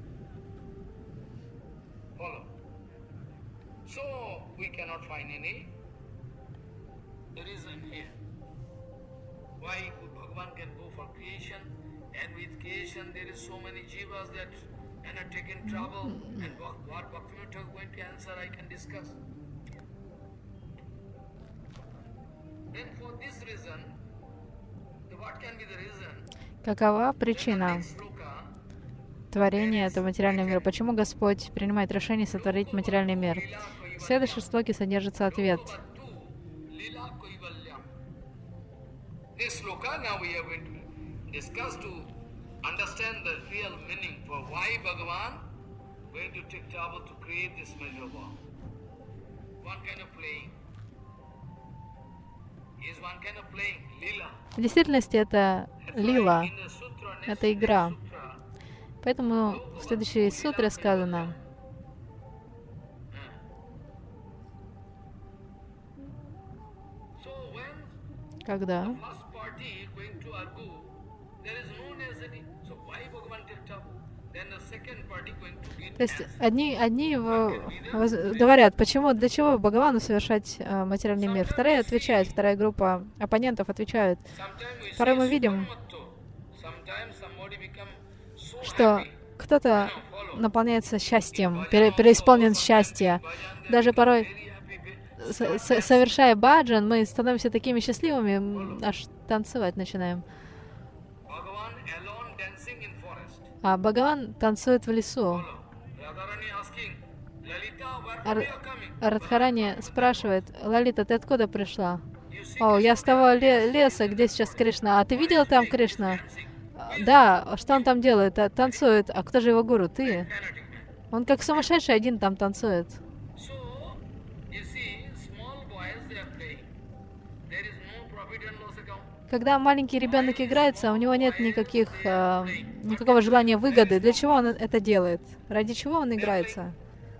Follow. So we cannot find any reason here why Bhagavan can go for creation, and with creation there is so many jivas that and are taken trouble, and what what Bhaktivinoda Thakur going to answer I can discuss. Then for this reason, what can be the reason? Какова причина Next sloka, творения этого материального мира? Почему Господь принимает решение сотворить материальный мир? В следующей слоке содержится ответ. Lila Kaivalyam. This sloka now we are going to discuss to understand the real meaning for why Bhagavan going to take trouble to create this material world. One kind of playing is one kind of playing, lila. В действительности это лила, In the sutra, next это игра. sutra, Поэтому в следующей сутре сказано, so when когда first party going to argue, there is no necessity. So why Bhagavan take trouble? Then the second party going to get То есть answer. одни, одни в- воз- говорят, почему, для чего Бхагавану совершать э, материальный мир. Вторые отвечают, вторая группа оппонентов отвечают, Sometimes we порой see мы видим, supermatto. Sometimes somebody become so что happy. кто-то наполняется счастьем, пере- преисполнен счастья. Даже порой, с- с- совершая баджан, мы становимся такими счастливыми, м, аж танцевать начинаем. Bhagavan alone dancing in forest. А Бхагаван танцует в лесу. Follow. Radharani asking, Lalita, where Ар- are you coming? Радхарани спрашивает, Лалита, ты откуда пришла? О, я с того ле- леса, где сейчас Кришна. А ты видела там Кришна? Да, что он там делает? А, танцует. А кто же его гуру? Ты. Fanatic man. Он как сумасшедший один там танцует. So, you see, small boys they are playing. There is no profit and loss account. Когда маленький ребенок играется, у него нет никаких, э, никакого желания выгоды. Для чего он это делает? Ради чего он играется?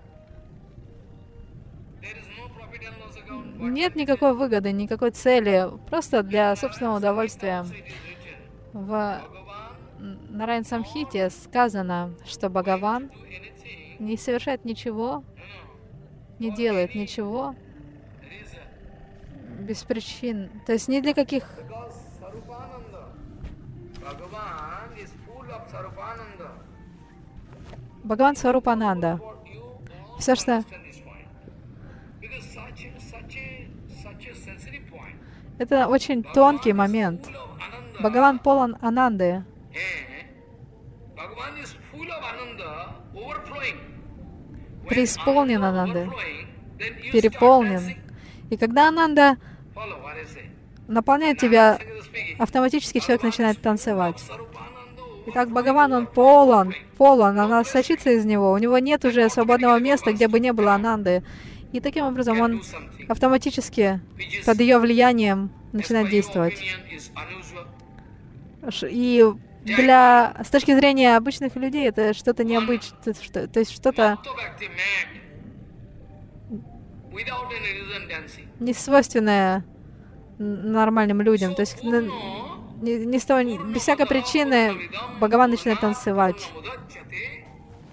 There is no profit and loss account. What Нет никакой выгоды, никакой цели. Просто для собственного удовольствия. it is written? В Bhagavan Нараян Самхите сказано, что Бхагаван do anything, не совершает you ничего, know, не делает ничего reason. без причин. То есть ни для каких... Because Sarupananda, Bhagavan is full of Sarupananda. Bhagavan Сварупананда. For you all Все, что... understand this point. Because such a, such a, such a sensitive point. Это очень тонкий момент. Full of Ananda. Бхагаван полон ананды. Eh, Bhagavan is full of Ananda, overflowing. When Преисполнен Ananda ананды. overflowing, then you start Переполнен. dancing. И когда ананда Follow what I say. наполняет тебя, Speaking. автоматически человек начинает танцевать. Sarupananda Итак, Бхагаван, он полон, полон, она сочится из него. У него нет уже свободного места, где бы не было ананды. И таким образом can он do something. автоматически Which is, под ее влиянием as начинает per your действовать. opinion, is unusual. Ш- И для, с точки зрения обычных людей, это что-то необычное, что, то есть что-то Bhakta Bhakti mad. Without any reason dancing. несвойственное н- нормальным людям. То есть So, на- Purno, ни- ни с того, ни- без всякой причины Бхагаван начинает танцевать. Purnamudachyate,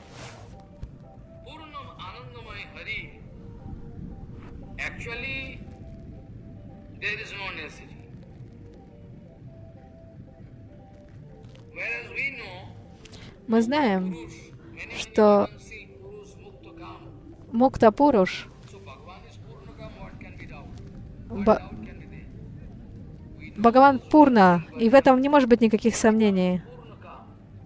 Purnam Anandamai Hari. Actually, there is no necessity. Whereas we know, Мы знаем, Purush, many, many что people see Purush Mukta Kama. Мукта Пуруш, So Bhagavan is Purnakam, what can be doubt? Ба- Doubt can be there. Бхагаван Пурна, и в этом не может быть никаких сомнений. Purnakam.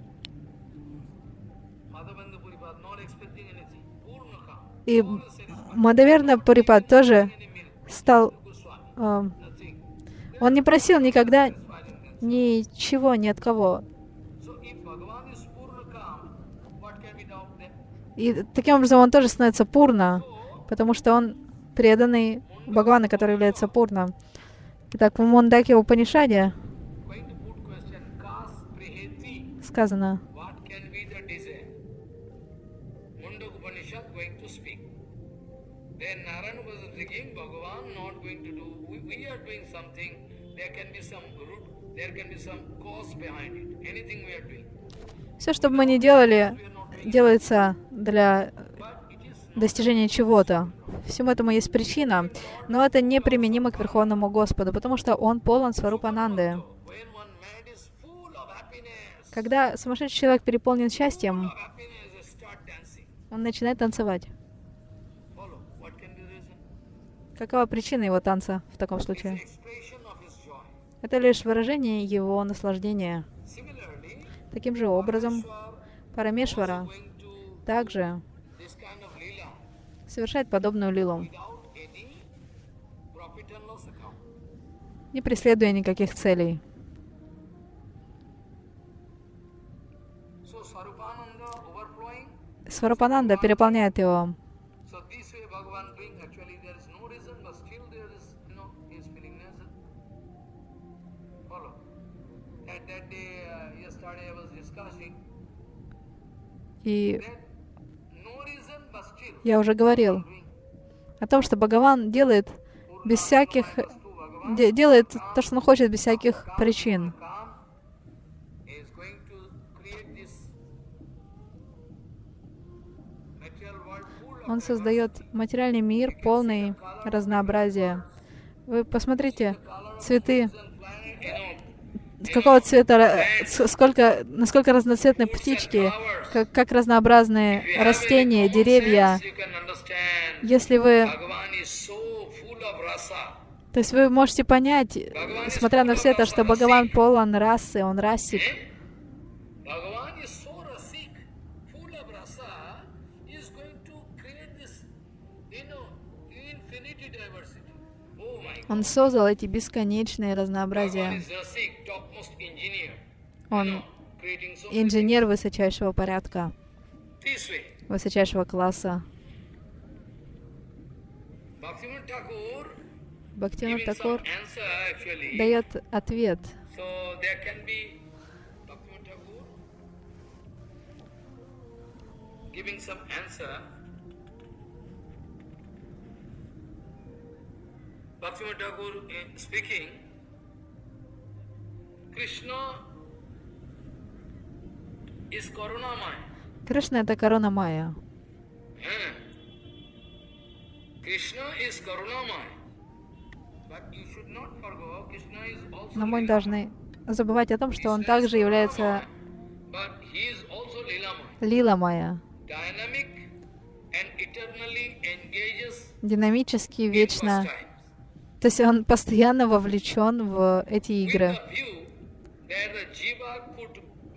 Madhavendra Puripad, not expecting anything. Purnakam. И Мадхавендра Пурипад тоже стал... э, Nothing. он не просил никогда ничего ни от кого. So if Bhagavan is Purnakam, what can be doubt there? И таким образом он тоже становится Пурна, потому что он преданный Бхагавана, который является Пурна. Итак, в Мундаке Упанишаде Going to put question, Kas Priheti, сказано, what can be the desire? Mundaka Upanishad going to speak. Then Narayana was thinking, Bhagavan not going to do, we, we are doing something, there can be some root, there can be some cause behind it. Anything we are doing. все, что бы мы ни делали, делается для But it is достижения чего-то. Всему этому есть причина, но это неприменимо к Верховному Господу, потому что Он полон Сварупананды. when one man is full of happiness, Когда сумасшедший человек переполнен счастьем, happiness is start dancing. он начинает танцевать. Follow. What can be the reason? Какова причина его танца в таком случае? Expression of his joy. Это лишь выражение его наслаждения. Similarly, Таким же образом, Swar Парамешвара going to также this kind of lila совершает подобную лилу, without any profit and loss account. не преследуя никаких целей. So Swarupananda overflowing. Сварупананда переполняет его. So this way Bhagavan doing, actually there is no reason, but still there is, you know, he is feeling nice. Follow. At that day, uh, yesterday I was discussing И that no reason, but still я уже говорил doing. о том, что Бхагаван делает без всяких, де- делает то, что он хочет, без всяких причин. Calm is going to create this material world full of Он создает материальный мир, полный разнообразия. Вы посмотрите, цветы, planet, you know, какого цвета, ра- с- сколько, насколько разноцветные птички, как, как разнообразные растения, деревья. you can understand Если вы, Bhagavan is so full of rasa. то есть вы можете понять, смотря на все это, что Бхагаван полон расы, он расик. Bhagavan is so rasik, full of rasa, he is going to create this, you know, infinity diversity. Oh my God. Он создал эти бесконечные Bhagavan разнообразия. is rasik, topmost engineer. Он You know, creating so many инженер высочайшего порядка, this way. высочайшего класса. Bhaktivinoda Thakur Бхактивинод giving some Такур answer actually. дает ответ. So there can be Bhaktivinoda Thakur giving some answer. Bhaktivinoda Thakur uh, speaking, Krishna is Karunamaya. Кришна — это корона Майя. Hmm. Krishna is Karunamaya. But you should not forget, Krishna is also Но мы не Leelamaya. должны забывать о том, что он также является But he is also Leelamaya. Лила Майя, Dynamic and eternally engages динамически, in вечно. pastimes. То есть он постоянно вовлечен в эти With игры. the view that the jiva could,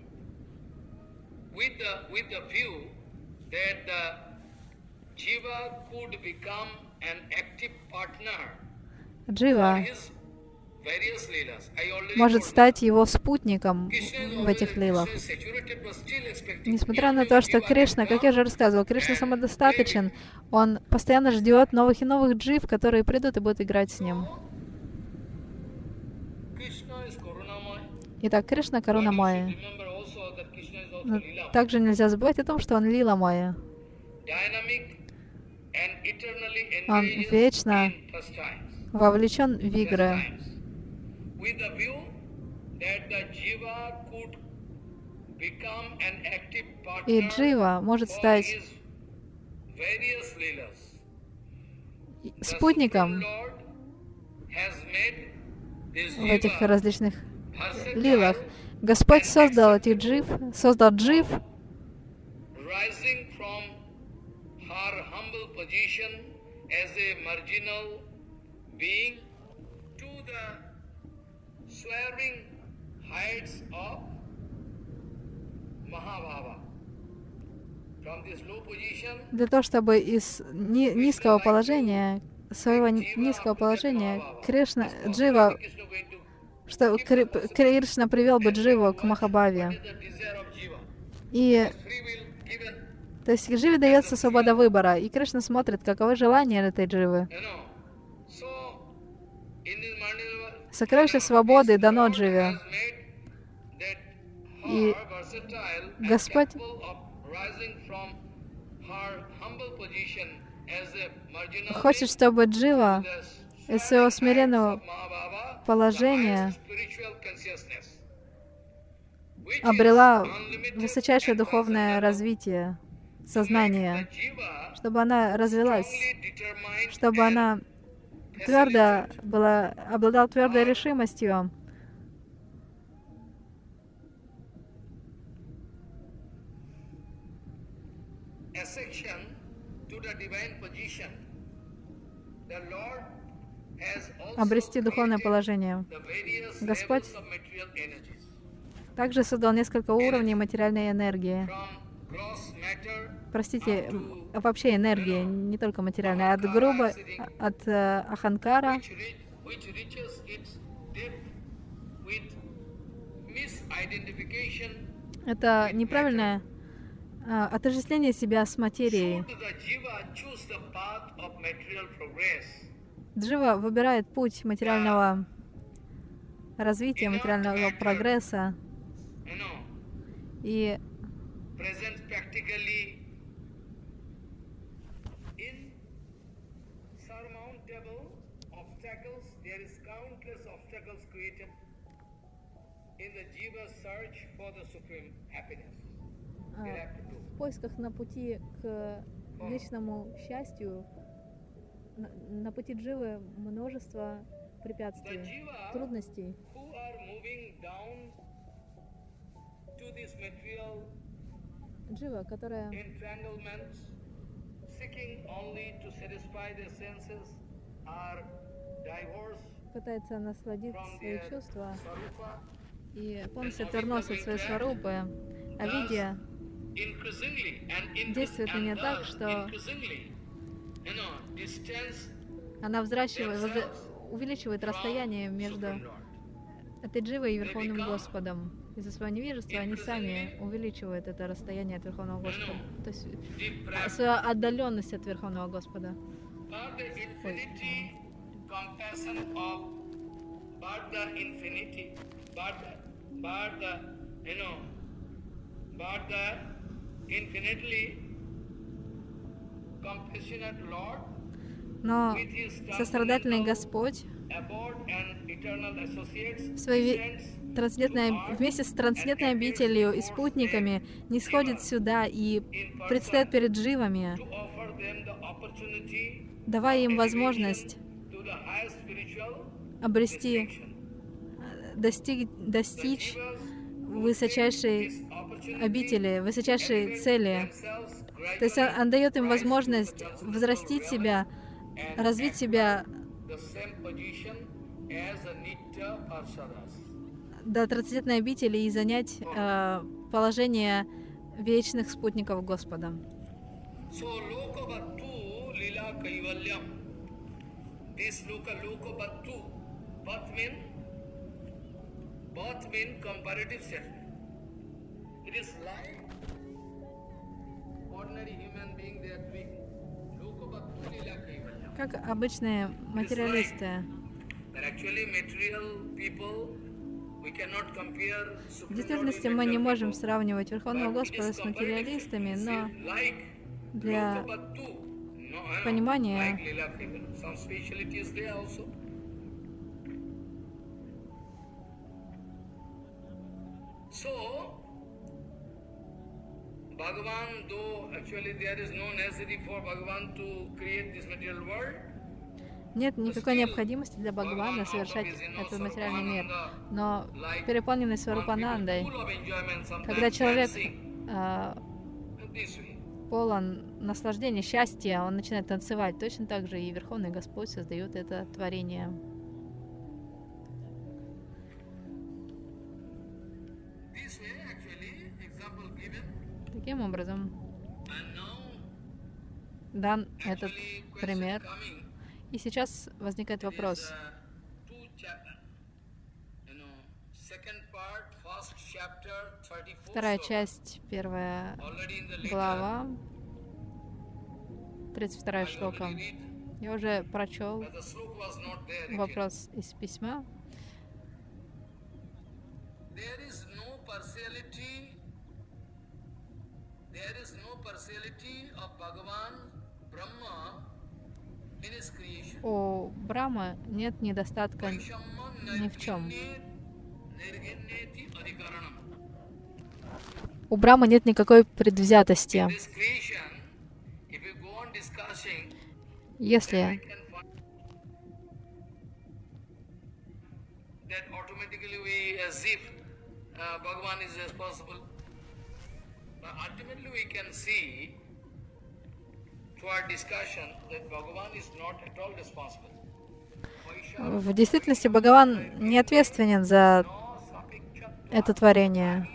with the with the view that the jiva could become an active partner for Джива his various leelas. I already может told you. стать его спутником Krishna is в этих always- лилах. Krishna is saturated, but still expecting Несмотря на every то, что jiva Кришна, can как я come. же рассказывал, Кришна самодостаточен, он постоянно ждет новых и новых джив, которые придут и будут играть с ним. Krishna is Karunamaya. Итак, Кришна — корона But you Майя. should remember also that Krishna is also Но Leela. также нельзя забывать о том, что он Лила Майя. Dynamic and eternally Он engages вечно in pastimes. вовлечен в игры. Pastimes. With the view that the jiva could become an active И partner Джива может for стать his various leelas. The спутником Supreme Lord has made this в этих jiva различных versatile, лилах. Господь создал этих джив, создал джив, rising from her humble position as a marginal being to the soaring heights of Mahabhava. From this low position, Для того, чтобы из ни- низкого положения, своего ни- низкого положения, Кришна, Джива, Krishna going to что Кри- Кришна привел бы Дживу к Махабхаве. is the desire of Jiva. И, Free will given, то есть, Дживе дается свобода выбора, и Кришна смотрит, каковы желания этой Дживы. you know. So, in this Mandala, Сокровище свободы дано Дживе. has made that И her versatile and Господь capable of rising from her humble position as a marginal хочет, чтобы Джива из своего смиренного положения обрела высочайшее духовное развитие сознания, чтобы она развилась, чтобы она твердо была, обладала твердой решимостью ascension to the divine position. The Lord has also обрести духовное created положение. the various Господь levels of material energies. также создал несколько уровней материальной энергии. From gross matter Простите, м, вообще энергии, не только материальной, от грубо, от э, аханкара, which, reach, which reaches its depth with misidentification. это неправильное э, отождествление себя с материей. Should the jiva choose the path of material progress, Джива выбирает путь материального развития, материального прогресса you know, и presents practically insurmountable obstacles. There is countless obstacles created in the jiva's search for the supreme happiness. They have to do. в поисках на пути к личному счастью, на, на пути Дживы множество The препятствий, jiva трудностей. who are moving down to this material Джива, которая entanglements, seeking only to satisfy their senses, are divorced пытается насладить from свои their чувства swarupa, и полностью отвернулся от своей сварупы, а видя increasingly and, incre- действует на and нее так, thus что increasingly, you know, distance она взращивает, возра- увеличивает расстояние между Supreme Lord. этой Дживой и Верховным Господом. Из-за своего невежества они сами увеличивают это расстояние от Верховного Господа. То есть а, свою отдаленность от Верховного Господа. But the infinity compassion of, but the infinity, but the, but the, you know, but the infinitely compassionate Lord Но with his сострадательный transcendental Господь abode and eternal associates в своей descends трансцендентной, вместе с трансцендентной обителью и спутниками не сходит сюда и предстает перед Дживами, to offer them the opportunity давая им возможность to the highest spiritual обрести, distinction. достиг, достичь Jivas высочайшей this opportunity обители, высочайшей цели. themselves То есть он, gradually он дает им возможность взрастить себя, развить себя the same position as a Nitya Parsadas. до трансцендентной обители и занять э, положение вечных спутников Господа. So Lokabhattu Lila Kaivalyam. This Loka Lokabhattu. Bhat mean Bhat mean comparative statement. It is like ordinary human being they are doing. Lokabhattu Lila Kaivalyam. Как обычные материалисты. But actually material people we cannot compare В Supreme Lord действительности with мы не material можем people. сравнивать Верховного But it Господа is с comparative. материалистами, See, но like для Lokabhattu, no, I know, понимания like Lila Kaivalyam. Some specialities there also. So, Bhagavan, though actually there is no necessity for Bhagavan to create this material world, нет никакой необходимости для Бхагавана совершать этот материальный мир. Но переполненный Сварупанандой, full of enjoyment, sometimes когда человек dancing, э, this way. полон наслаждения, счастья, он начинает танцевать. Точно так же и Верховный Господь создает это творение. Таким образом, дан этот пример. И сейчас возникает вопрос. Вторая часть, первая глава, тридцать вторая шлока. Я уже прочел вопрос из письма. У Брахмы нет недостатка ни в чем. У Брахмы нет никакой предвзятости. Если в действительности Бхагаван не ответственен за это творение.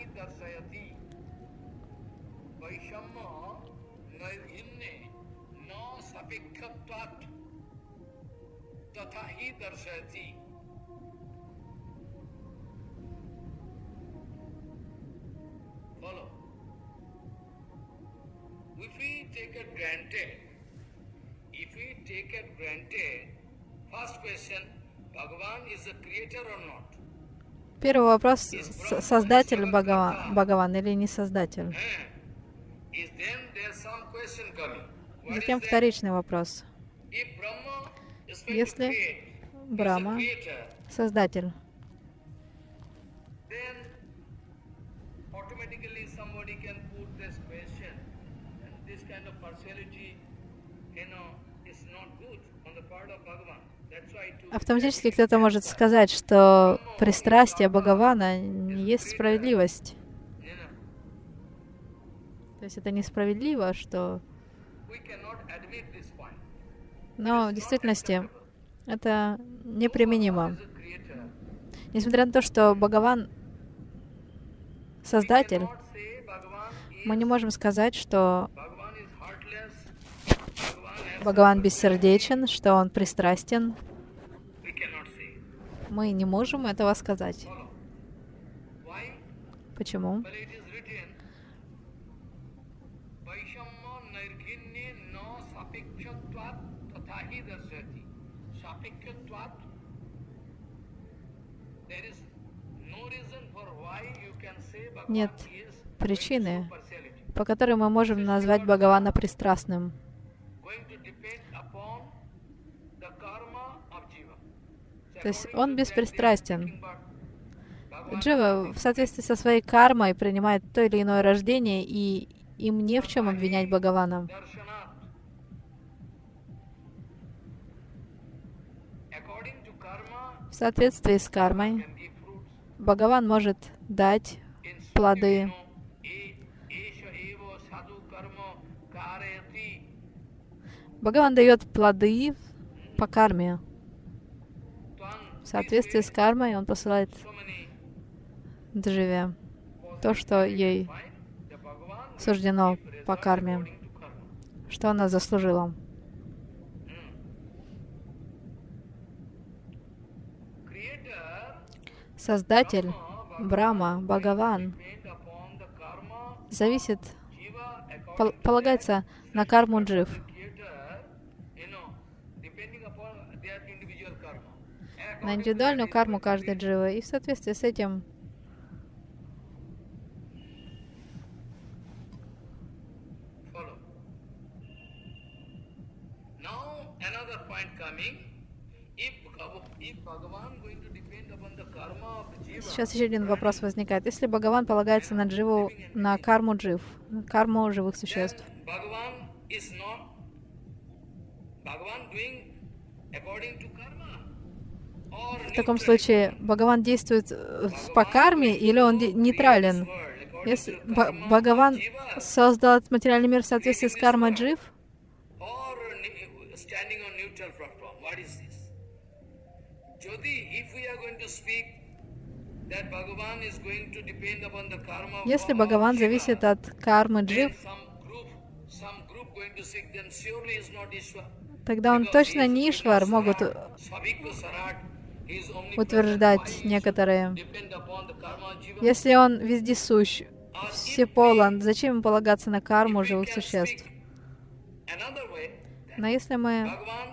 Первый вопрос: создатель Бхагаван, Бхагаван или не создатель? Затем вторичный вопрос. Если Брахма создатель, автоматически кто-то может сказать, что пристрастие Бхагавана не есть справедливость. То есть это несправедливо, что... Но в действительности это неприменимо. Несмотря на то, что Бхагаван Создатель, мы не можем сказать, что Бхагаван бессердечен, что Он пристрастен. Мы не можем этого сказать. Почему? Нет причины, по которой мы можем назвать Бхагавана пристрастным. То есть он беспристрастен. Джива в соответствии со своей кармой принимает то или иное рождение, и им не в чем обвинять Бхагавана. В соответствии с кармой Бхагаван может дать плоды. Бхагаван дает плоды по карме. В соответствии с кармой он посылает Дживе то, что ей суждено по карме, что она заслужила. Создатель, Брахма, Бхагаван зависит, пол, полагается на карму джив. На индивидуальную карму каждой дживы. И в соответствии с этим сейчас еще один вопрос возникает. Если Бхагаван полагается на дживу, на карму джив, карму живых существ, в таком случае Бхагаван действует по карме или он нейтрален? Если Бхагаван создал этот материальный мир в соответствии с кармой джив, если Бхагаван зависит от кармы джив, тогда он точно не Ишвар, могут утверждать некоторые. Если он вездесущ, всеполон, зачем ему полагаться на карму живых существ? Но если мы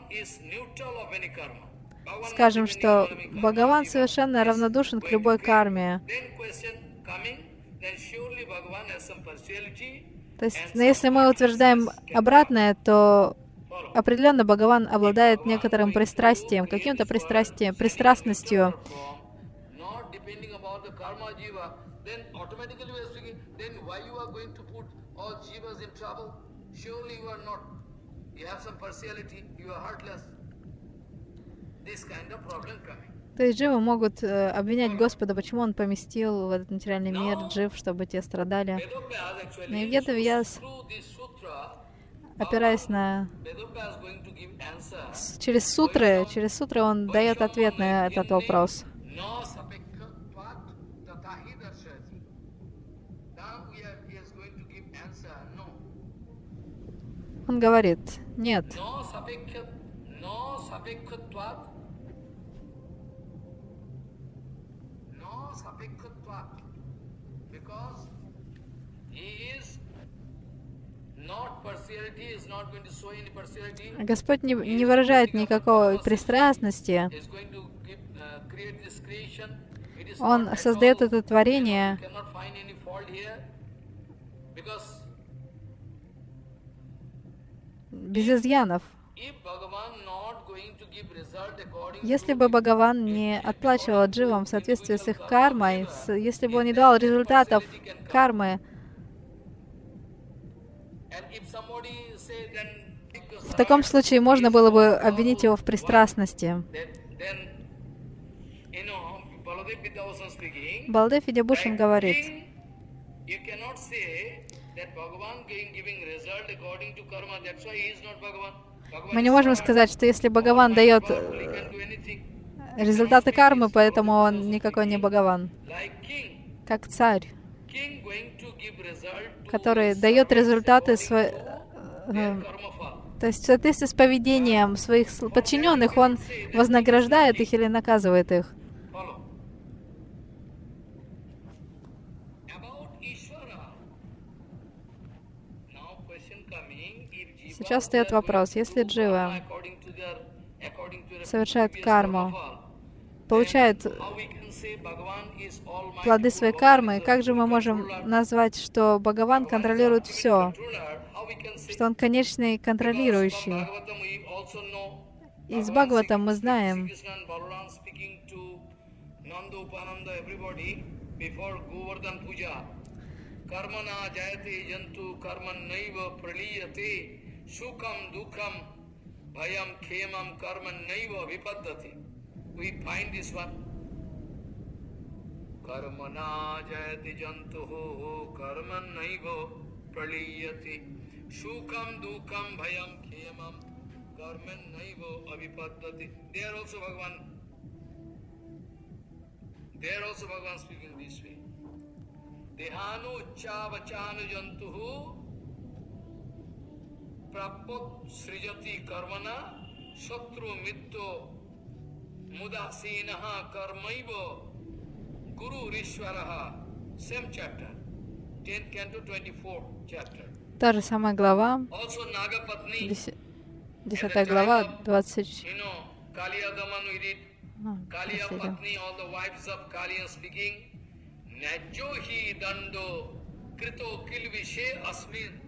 скажем, что Бхагаван совершенно равнодушен к любой карме, то есть, но если мы утверждаем обратное, то определенно Бхагаван обладает некоторым пристрастием, каким-то пристрастием, пристрастностью. То есть дживы могут э, обвинять Господа, почему Он поместил в этот материальный мир джив, чтобы те страдали. Но и в Ведавьяс, опираясь на... Через сутры, через сутры он дает ответ на этот вопрос. Он говорит, нет. Господь не, не выражает никакой пристрастности. Он создает это творение без изъянов. Если бы Бхагаван не отплачивал дживам в соответствии с их кармой, с, если бы он не давал результатов кармы, в таком случае можно было бы обвинить его в пристрастности. Балдев Видябушин говорит, мы не можем сказать, что если Бхагаван дает результаты кармы, поэтому он никакой не Бхагаван. Как царь, который дает результаты свои, то есть в соответствии с поведением своих подчиненных, он вознаграждает их или наказывает их. Сейчас встает вопрос, если джива совершает карму, получает плоды своей кармы, как же мы можем назвать, что Бхагаван контролирует все, что он конечный контролирующий? Из Бхагаватам мы знаем, Sukam dukam bhayam khemam karman naiva vipaddati. We find this one. Karmana jayati jantuhu karman naiva praliyati. Sukam dukam bhayam khemam karman naiva avipaddati. There also Bhagavan, there also Bhagavan speaking this way. Dehanu uccha vachanu jantuhu Prapot srijati karmana satru mitto mudasinaha karmaiva guru rishvaraha. Same chapter, tenth canto, twenty-fourth chapter. Та же самая глава, Also Nagapatni, десятая глава, двадцать... you know, Kaliya Daman we read, Kaliya Patni, all the wives of Kaliya speaking, Najjo hi dando krito kilvishe asmin.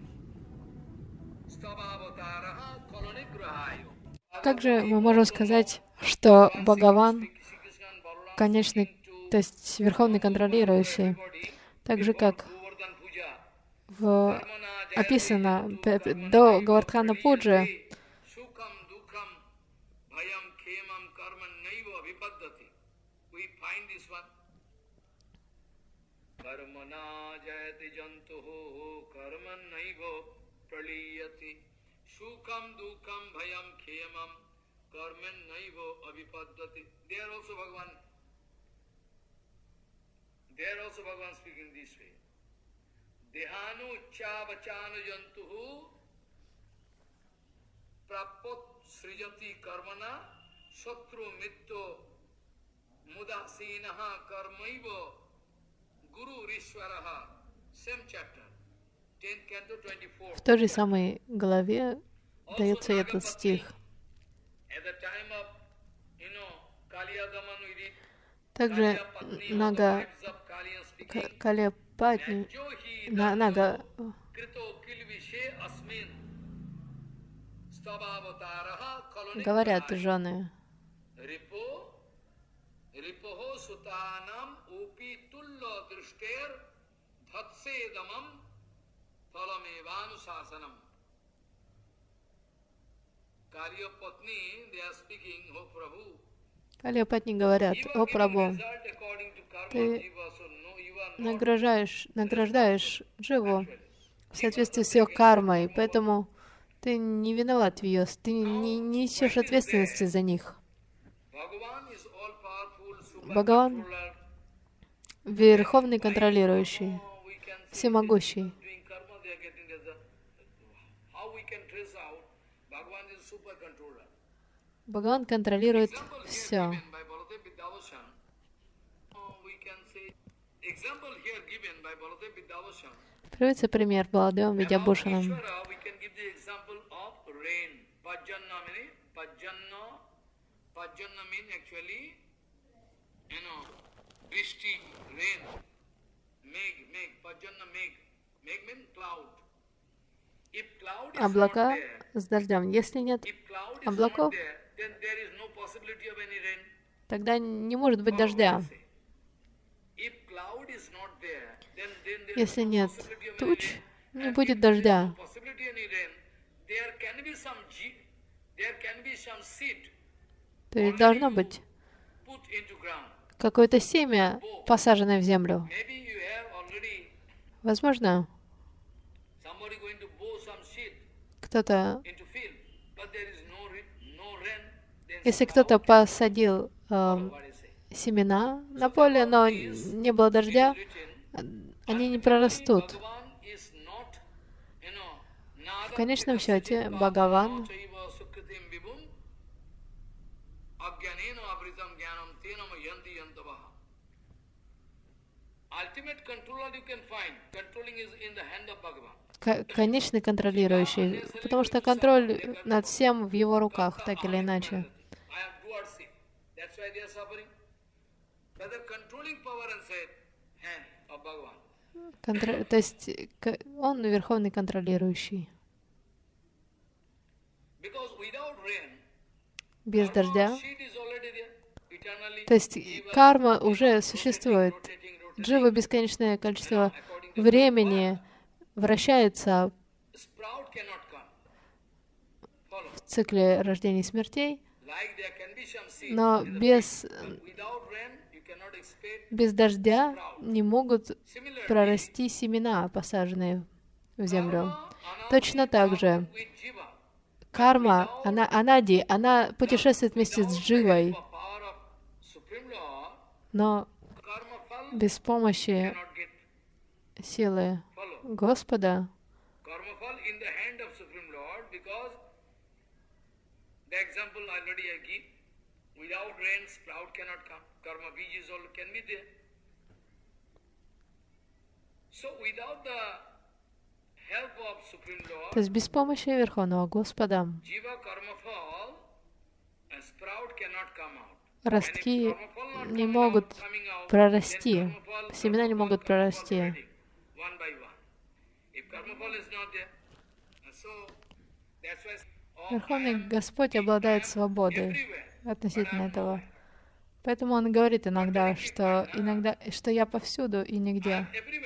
Как же мы можем сказать, что Бхагаван конечный, то есть верховный контролирующий, так же как в, описано до Гавардхана Пуджи, Karmana jayati jantuhu karmanaivo praliyati Sukam dukam bhayam khemam karmanaivo avipaddati. There also Bhagavan, there also Bhagavan speaking this way. Dehanu chavachanu jantuhu prapot srijati karmana satru mitto mudasinaha karmaivo guru rishwaraha. Same chapter, tenth canto, twenty-four. В той же самой главе дается этот стих. At the time of, you know, Kaliyagaman we read, Также Нага Калияпатни, Нага говорят жены, Калияпатни говорят: «О Прабху, ты награждаешь, награждаешь Дживу в соответствии с ее кармой, поэтому ты не виноват в ее, ты не несешь ответственности за них». Бхагаван — верховный контролирующий, всемогущий. Бхагаван контролирует все. Приводится пример Баладевом Видьябхушаном. Облака с дождем. Если нет облаков, тогда не может быть дождя. Если нет туч, не будет дождя. То есть должно быть какое-то семя, посаженное в землю. Возможно, кто-то, если кто-то посадил э, семена на поле, но не было дождя, они не прорастут. В конечном счете, Бхагаван конечный контролирующий, потому что контроль над всем в его руках, так или иначе. Контр... То есть он верховный контролирующий. Без дождя. То есть карма уже существует. Джива бесконечное количество времени вращается в цикле рождения и смертей, но без, без дождя не могут прорасти семена, посаженные в землю. Точно так же карма, она, анади, она путешествует вместе с Дживой, но без помощи силы Господа то есть без помощи Верховного Господа ростки не могут прорасти, семена не могут прорасти. Верховный Господь обладает свободой относительно этого. Поэтому Он говорит иногда, что, иногда, что я повсюду и нигде.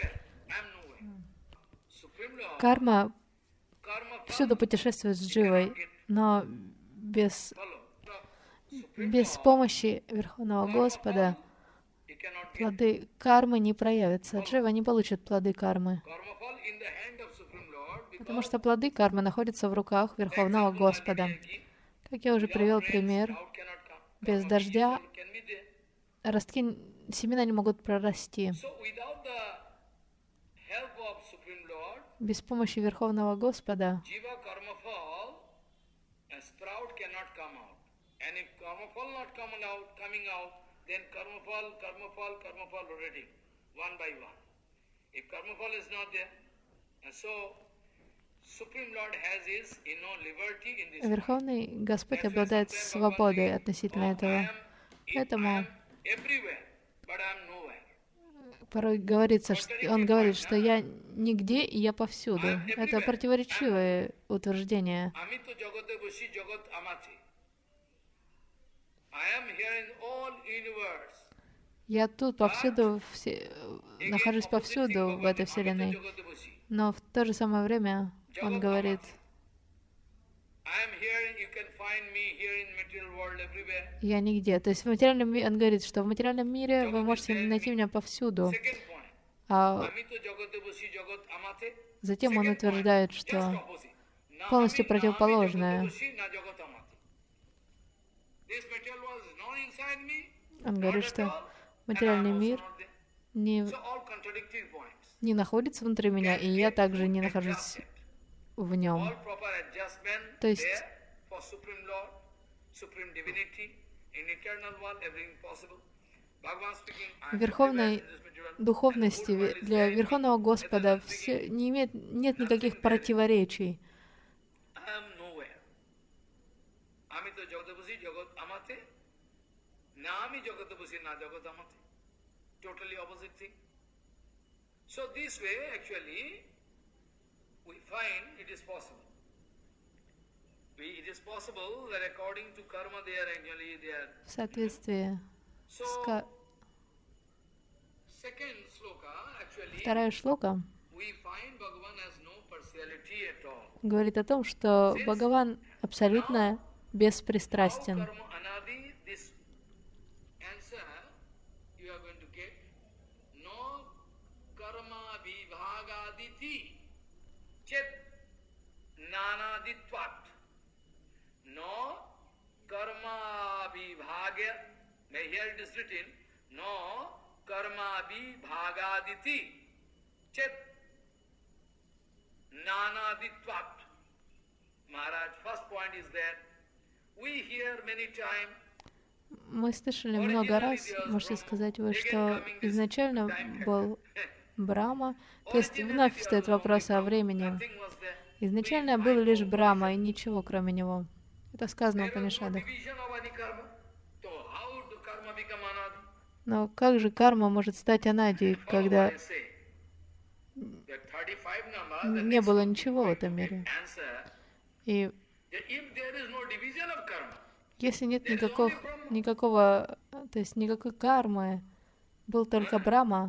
Карма всюду путешествует с Дживой, но без, без помощи Верховного Господа he cannot get. плоды кармы не проявятся. Джива не получит плоды кармы, Karma fall in the hand of Supreme Lord потому because что плоды кармы находятся в руках Верховного Господа. Как я уже привел пример, drought cannot come. без Karma дождя can be there. ростки, семена не могут прорасти. So without the help of Supreme Lord, Без помощи Верховного Господа Jiva karma fall, a sprout cannot come out. And if karma fall not coming out, coming out, then karma fall, karma fall, karma fall already, one by one. If karma fall is not there, and so Supreme Lord has his, you know, liberty in this. Верховный Господь обладает свободой относительно этого. Поэтому Everywhere, but I am nowhere. порой говорится, что он говорит, что я нигде и я повсюду. Это противоречивое утверждение. Amito jagate bushi jagat amati. I am here in all universe. Я тут повсюду, все, нахожусь повсюду в этой вселенной. Но в то же самое время он говорит, I am here, you can find me here in material world everywhere. я нигде. То есть в материальном мире, он говорит, что в материальном мире вы можете найти меня повсюду. Second point. А Amito jagate bushi jagat amate. затем он утверждает, Just что opposite. Na полностью ami- na ami противоположное. jagate bushi, na jagat amate. This material world is not inside me, Он not говорит, at что all, and I материальный am also мир not there. не, So all contradictory points. не находится внутри меня, и я также не нахожусь в нем. All proper adjustment То есть there for Supreme Lord, Supreme Divinity, in eternal one, everything possible. Bhagavan speaking, I am верховной everywhere in this material. духовности And the good world is для very Верховного big. Господа It is все, не имеет, нет никаких противоречий. I am nowhere. Amito Jagatabusi Jagat Amate. Nami Jagatabusi na Jagat Amate. Totally opposite thing. So this way actually we find it is possible. We, it is possible that according to karma they are actually they are. В соответствии So с ка- second sloka actually вторая шлока we find Bhagavan has no partiality at all. говорит о том, что Бхагаван абсолютно беспристрастен. How karma anadi, this answer you are going to get. No karma vibhagaditi chet nanaditvat. No karma vibhagya. Here it is written. No karma vibhagaditi chet nanaditvat. Maharaj, first point is that we hear many times. Мы слышали много раз, можете сказать вы, что изначально был Брахма. То есть вновь встает вопрос о времени. Изначально был лишь Брахма и ничего кроме него. Это сказано в Упанишадах. Но как же карма может стать анадией, когда не было ничего в этом мире? И если нет никакого, никакого, то есть никакой кармы, был только Брахма,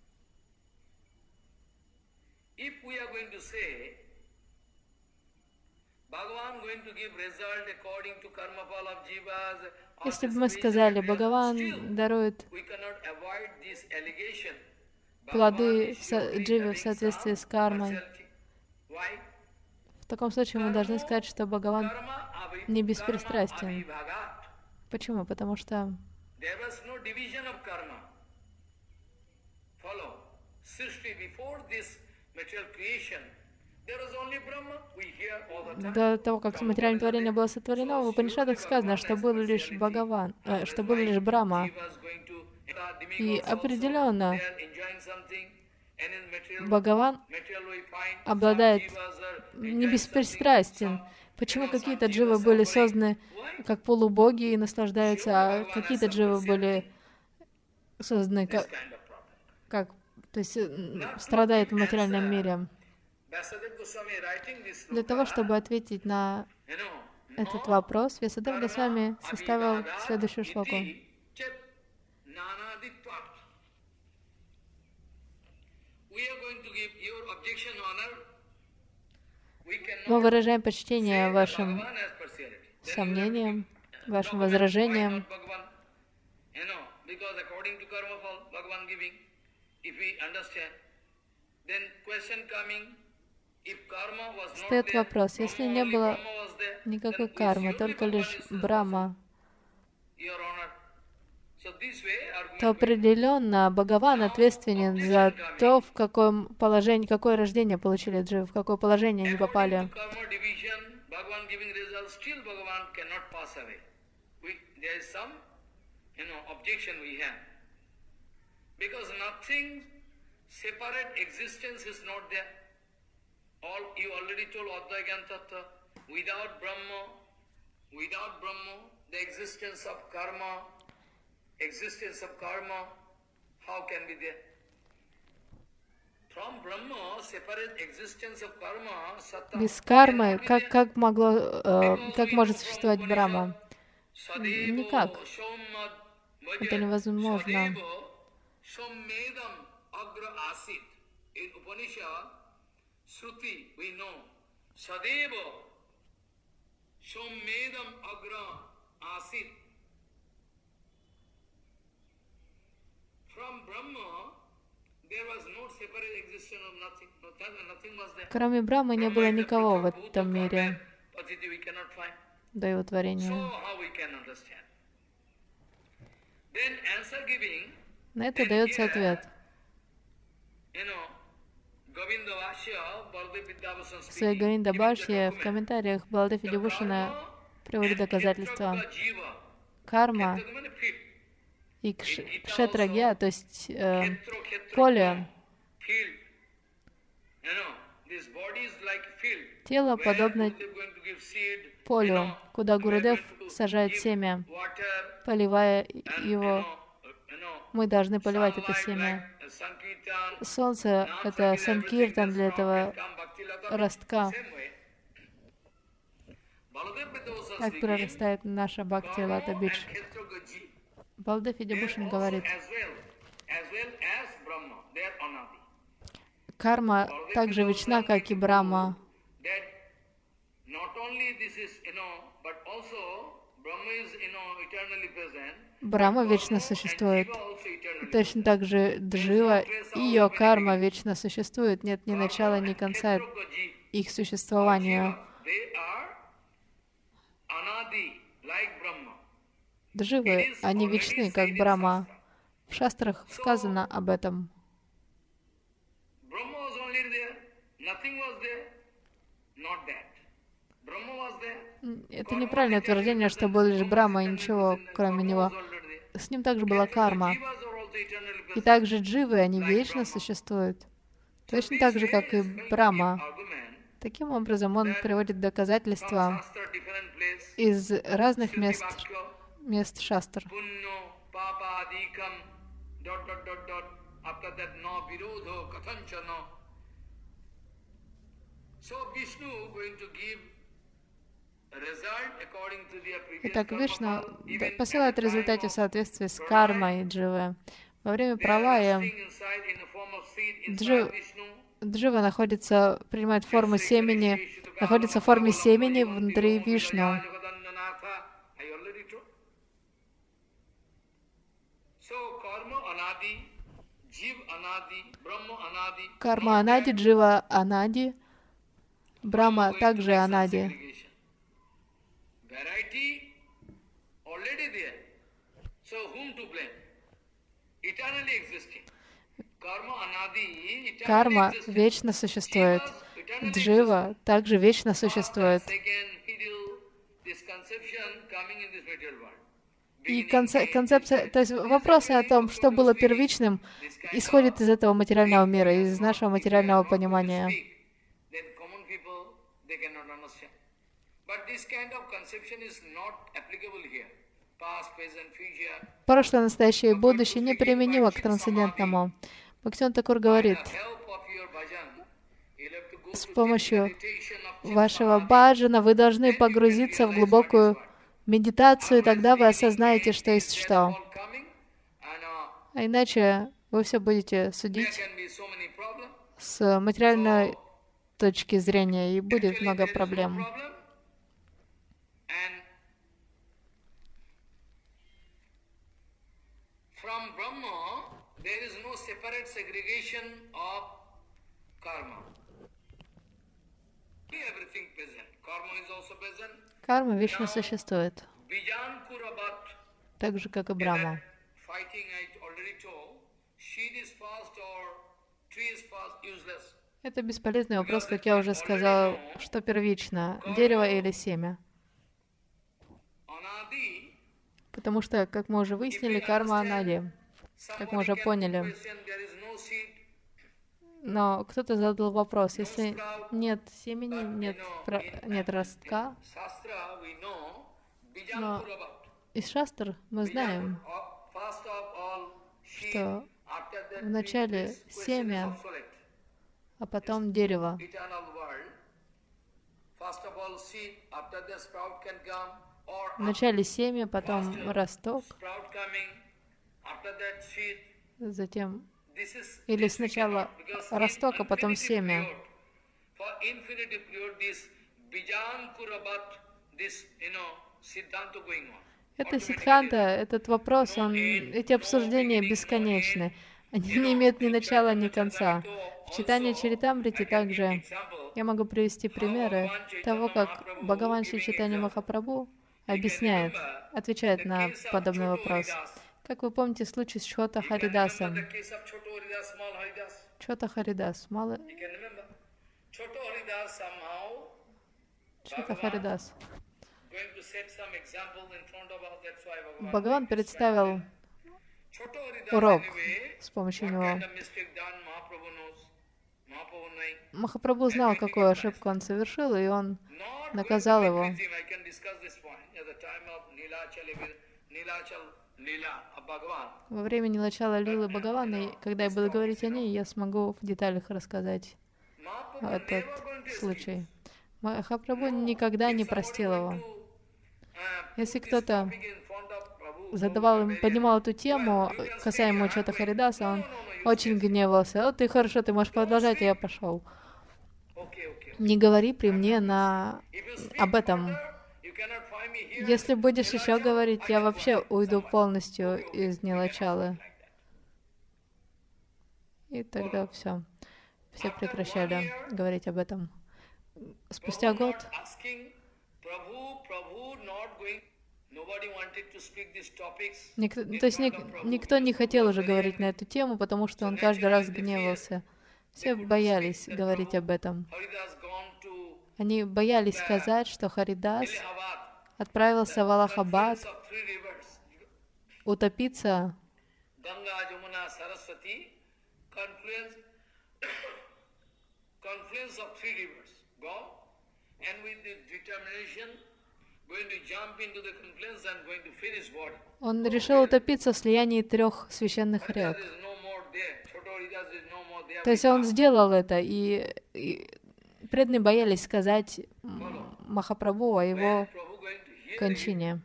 если бы мы сказали, Бхагаван дарует плоды в со- дживы в соответствии с кармой, в таком случае мы должны сказать, что Бхагаван не беспристрастен. Почему? Потому что до того, как материальное творение было сотворено, в Упанишадах сказано, что был лишь Бхагаван, э, что был лишь Брахма. И определенно Бхагаван обладает не беспристрастен. Почему какие-то дживы были созданы как полубоги и наслаждаются, а какие-то дживы были созданы как, как то есть страдают в материальном мире? Для того, чтобы ответить на этот вопрос, Вьясадев Госвами составил следующую шлоку. Мы выражаем почтение вашим сомнениям, вашим возражениям, Bhagavan giving, if we understand, then question coming, if karma was not Встает there, вопрос, если Brahma не only было Brahma was there, никакой then who is кармы, your только Brahma лишь is the Брахма, Your Honor. So this way argument то определенно Бхагаван ответственен за то, в каком положении, какое рождение получили дживы, в какое положение они попали. karma division, Bhagavan giving results, still Bhagavan cannot pass away. We, there is some, you know, objection we have. Because nothing separate existence is not there. All you already told Advaita Tattva, without Brahma, without Brahma, the existence of karma, existence of karma, how can be there? From Brahma, separate existence of karma, sattva. Без кармы, как, как, могло, э, как может существовать Брахма? Никак. Это невозможно. In Upanishad, Shruti, we know, Sadeva Sommedam Agra Asit. From Brahma, there was no separate existence of nothing. Nothing was there. Кроме Брахмы не было никого в этом мире Patiti we cannot find. до его творения. So how we can understand? Then answer giving. На это дается ответ. You know, Govinda Vasya, Baldev Vidyabhasan В своей Говинда Бхашье в комментариях Баладев Видябушана приводит доказательства. Карма и кш, кшетрагья, то есть э, поле, тело подобно полю, куда Гурудев сажает семя, поливая его. Мы должны поливать это семя. Солнце — это санкиртан для этого ростка. Так прорастает наша Бхакти Лата Бидж. Балдев Видябушан говорит, карма так же вечна, как и Брахма. Брахма вечно существует. Точно так же Джива и ее карма вечно существует. Нет ни начала, ни конца их существованию. Дживы, они вечны, как Брахма. В шастрах сказано об этом. Это неправильное утверждение, что был лишь Брахма и ничего, кроме него. С ним также была карма. И также дживы, они вечно существуют. Точно так же, как и Брахма. Таким образом, он приводит доказательства из разных мест, мест шастр. Итак, Вишну посылает результаты в соответствии с кармой дживы. Во время пралая джив, джива находится, принимает форму семени, находится в форме семени внутри Вишну. Карма анади, джива анади, Брахма также анади. Карма вечно существует. Джива также вечно существует. И конце, концепция, то есть вопросы о том, что было первичным, исходят из этого материального мира, из нашего материального понимания. Прошлое, настоящее и будущее неприменимо к трансцендентному. Бхактивинода Тхакур говорит, с помощью вашего баджана вы должны погрузиться в глубокую медитацию, и тогда вы осознаете, что есть что. А иначе вы все будете судить с материальной точки зрения, и будет много проблем. there is no separate segregation of karma. Everything present. Karma is also present. Карма вечно существует, Bijankurabat, так же, как и Брахма. fighting I already told, seed is first or tree is first, useless. Это бесполезный вопрос, как я уже сказал, что первично, дерево или семя. Anadi, Потому что, как мы уже выяснили, карма анади, как мы somebody уже can поняли. question there is no seed. Но кто-то задал вопрос, если нет семени, нет, про- нет ростка, Shastra, we know, но Bijankurabat. из шастр мы знаем, First of all, seed, что after that, вначале this question is семя, obsolete. а потом дерево. Eternal world. First of all, seed, after the sprout can come, or Вначале семя, потом росток, sprout coming, after that seed. затем This is или this we сначала cannot, because росток, а in потом infinitive семя. period, for infinitive period, this Bijankurabat, this, you know, Siddhanta going on. Это Сиддханта, этот вопрос, он, эти обсуждения бесконечны. Они не имеют ни начала, ни конца. В читании Чаритамрити также я могу привести примеры того, как Бхагаван Шри Чайтанья Махапрабху объясняет, отвечает на подобный вопрос. Как вы помните случай с Чхота Харидасом. The case of Choto Haridas, small Haridas, Чхота Харидас, мало... you can remember. Choto Haridas somehow Чхота Харидас. going to set some example in front of us. That's why Bhagavan Бхагаван представил Choto Haridas урок anyway. с помощью What него. kind of mistake done, Mahaprabhu knows. Mahaprabhu knowing. Махапрабху знал, какую ошибку он совершил, и он Not наказал going to его. be victim. I can discuss this point. At the time of Nilachal, Nilachal Lila of Bhagavan. Во время начала Лилы Бхагавана, и когда я буду говорить о ней, я смогу в деталях рассказать Mahaprabhu этот never going to случай. Махапрабху никогда не простил его. Если кто-то задавал им, поднимал эту тему, касаемо Чхота Харидаса, он очень гневался. «О, ты хорошо, ты можешь продолжать, а я пошел». Не говори при мне на... об этом. Если будешь еще говорить, я вообще уйду полностью из Нилачалы. И тогда все. Все прекращали говорить об этом. Спустя год никто, то есть ник, никто не хотел уже говорить на эту тему, потому что он каждый раз гневался. Все боялись говорить об этом. Они боялись сказать, что Харидас отправился в Аллахабад утопиться Он решил утопиться в слиянии трех священных рек. То есть он сделал это, и, и преданные боялись сказать Махапрабху о его кончине.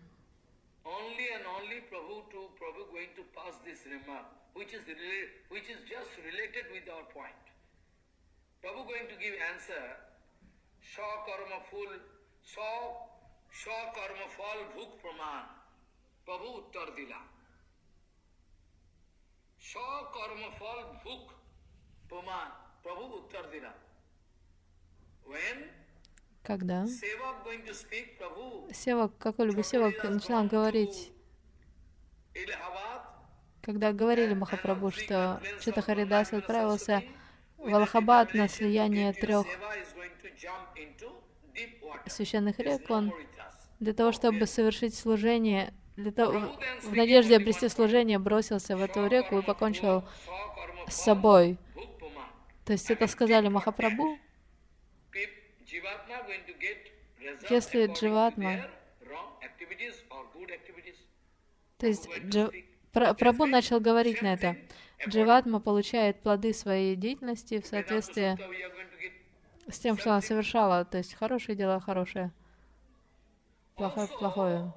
Когда севак, какой-либо севак начинал говорить, когда говорили Махапрабху, что Чхота Харидас отправился в Аллахабад на слияние трех священных рек, он для того, чтобы совершить служение, для того, в надежде обрести служение, бросился в эту реку и покончил с собой. То есть это сказали Махапрабху. Если Дживатма, то есть Джи, Прабху начал говорить на это, Дживатма получает плоды своей деятельности в соответствии с тем, что она совершала, то есть хорошие дела, хорошее, плохое, плохое.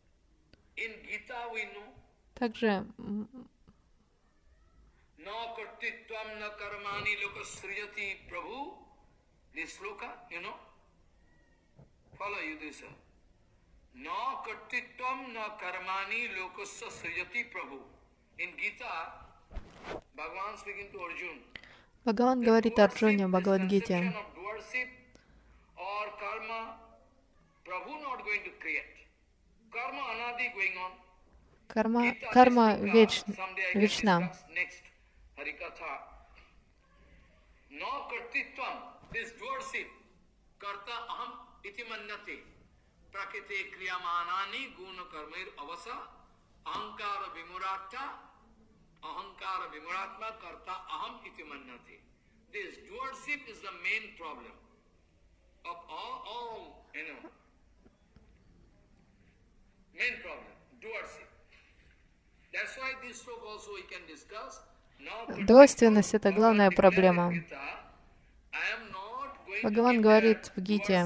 Также this sloka, you know, follow you this. Na kartitvam na karmani lokasya srijati prabhu. In Gita, Bhagavan speaking to Arjuna. Бхагаван говорит Арджуне в Бхагавад-гите: Conception of doership or karma, Prabhu not going to create. Karma anadi going on. карма, Gita карма Shloka, веч, someday I can вечна. discuss next Harikatha. No kartitvam, this doership, karta aham iti manyate, prakrite kriyamanani guna karmair avasa, ahankara vimuratta, ahankara vimuratma karta aham iti manyate. This doership is the main problem of all, all you know, main problem, doership. That's why this talk also we can discuss. Двойственность — это главная проблема. Бхагаван говорит в Гите: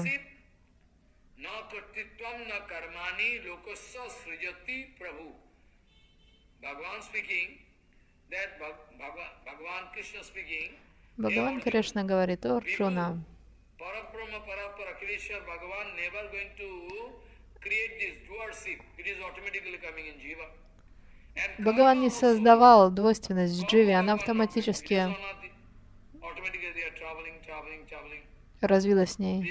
Бхагаван Кришна говорит: о Арджуна, Бхагаван не создавал двойственность в дживе, она автоматически развилась с ней.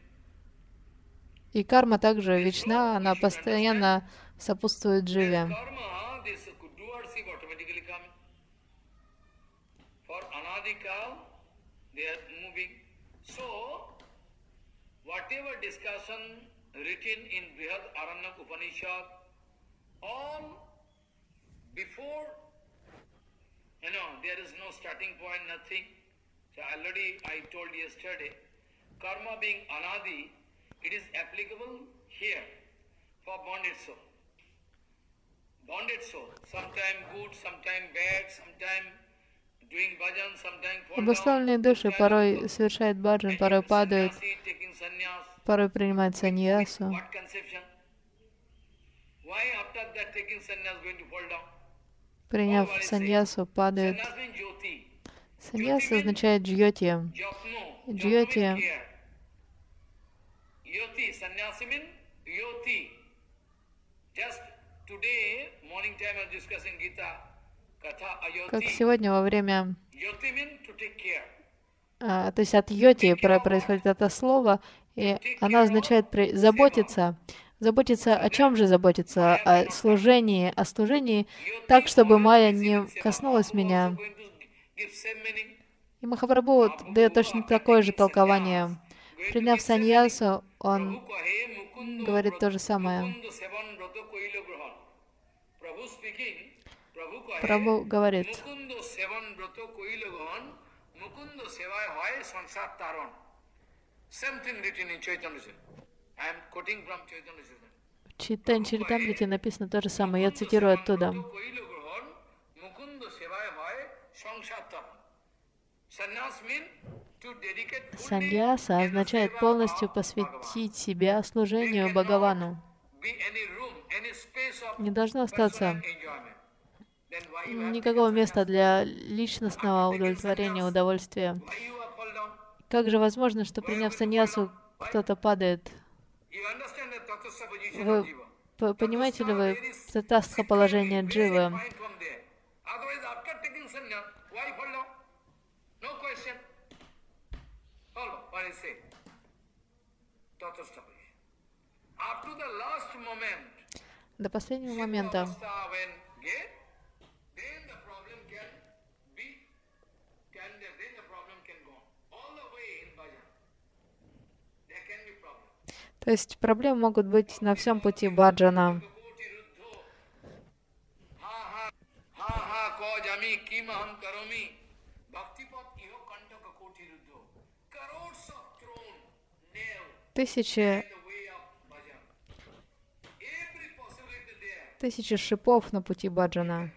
И карма также вечна, она постоянно сопутствует дживе. Before, you know, there is no starting point, nothing. So already I told yesterday, karma being anadi, it is applicable here for bonded soul. Bonded soul, sometime good, sometime bad, sometime doing bhajan, sometime fall down. Обусловленные души порой совершают баджан, порой падают, порой принимают саньясу. What conception? Why after that taking sannyas going to fall down? Приняв саньясу, падает. Саньяса означает джьоти. Джьоти. Как сегодня во время... А, то есть от йоти происходит это слово, и оно означает заботиться. Заботиться о чем же заботиться? О служении, о служении так, чтобы майя не коснулась меня. И Махапрабху дает точно такое же толкование. Приняв саньясу, он говорит то же самое. Прабху говорит: в Чайтанья Чаритамрите написано то же самое. Я цитирую оттуда. Саньяса означает полностью посвятить себя служению Бхагавану. Не должно остаться никакого места для личностного удовлетворения, удовольствия. Как же возможно, что, приняв саньясу, кто-то падает? Вы понимаете ли вы татастха положение дживы? До последнего момента. То есть проблемы могут быть на всем пути баджана. Тысячи, тысячи шипов на пути баджана.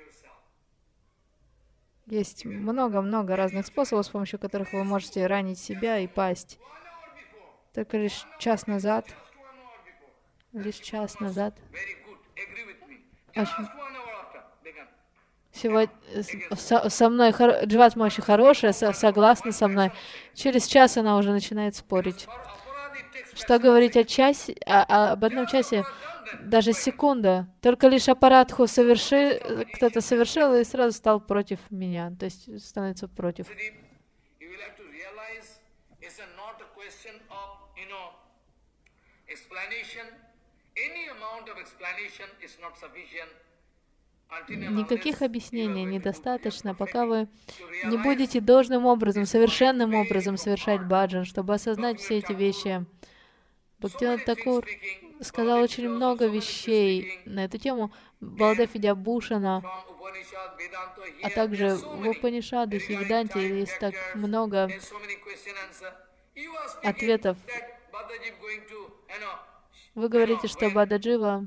Есть много-много разных способов, с помощью которых вы можете ранить себя и пасть. Только лишь час назад, лишь час назад, очень, сегодня со, со мной, Дживатма очень хорошая, со, согласна со мной. Через час она уже начинает спорить. Что говорить о часе, о, о- об одном часе, даже секунда. Только лишь аппаратху соверши, кто-то совершил и сразу стал против меня, то есть становится против. You will have to realize it's a not a question of, you know, explanation. Any amount of explanation is not sufficient. Никаких объяснений недостаточно, пока вы не будете должным образом, совершенным образом совершать баджан, чтобы осознать все эти вещи. Бхактивинода Такур сказал очень много вещей на эту тему. Баладев Видьябхушана, а также в Упанишадах и Веданте есть так много ответов. Вы говорите, что Бададжива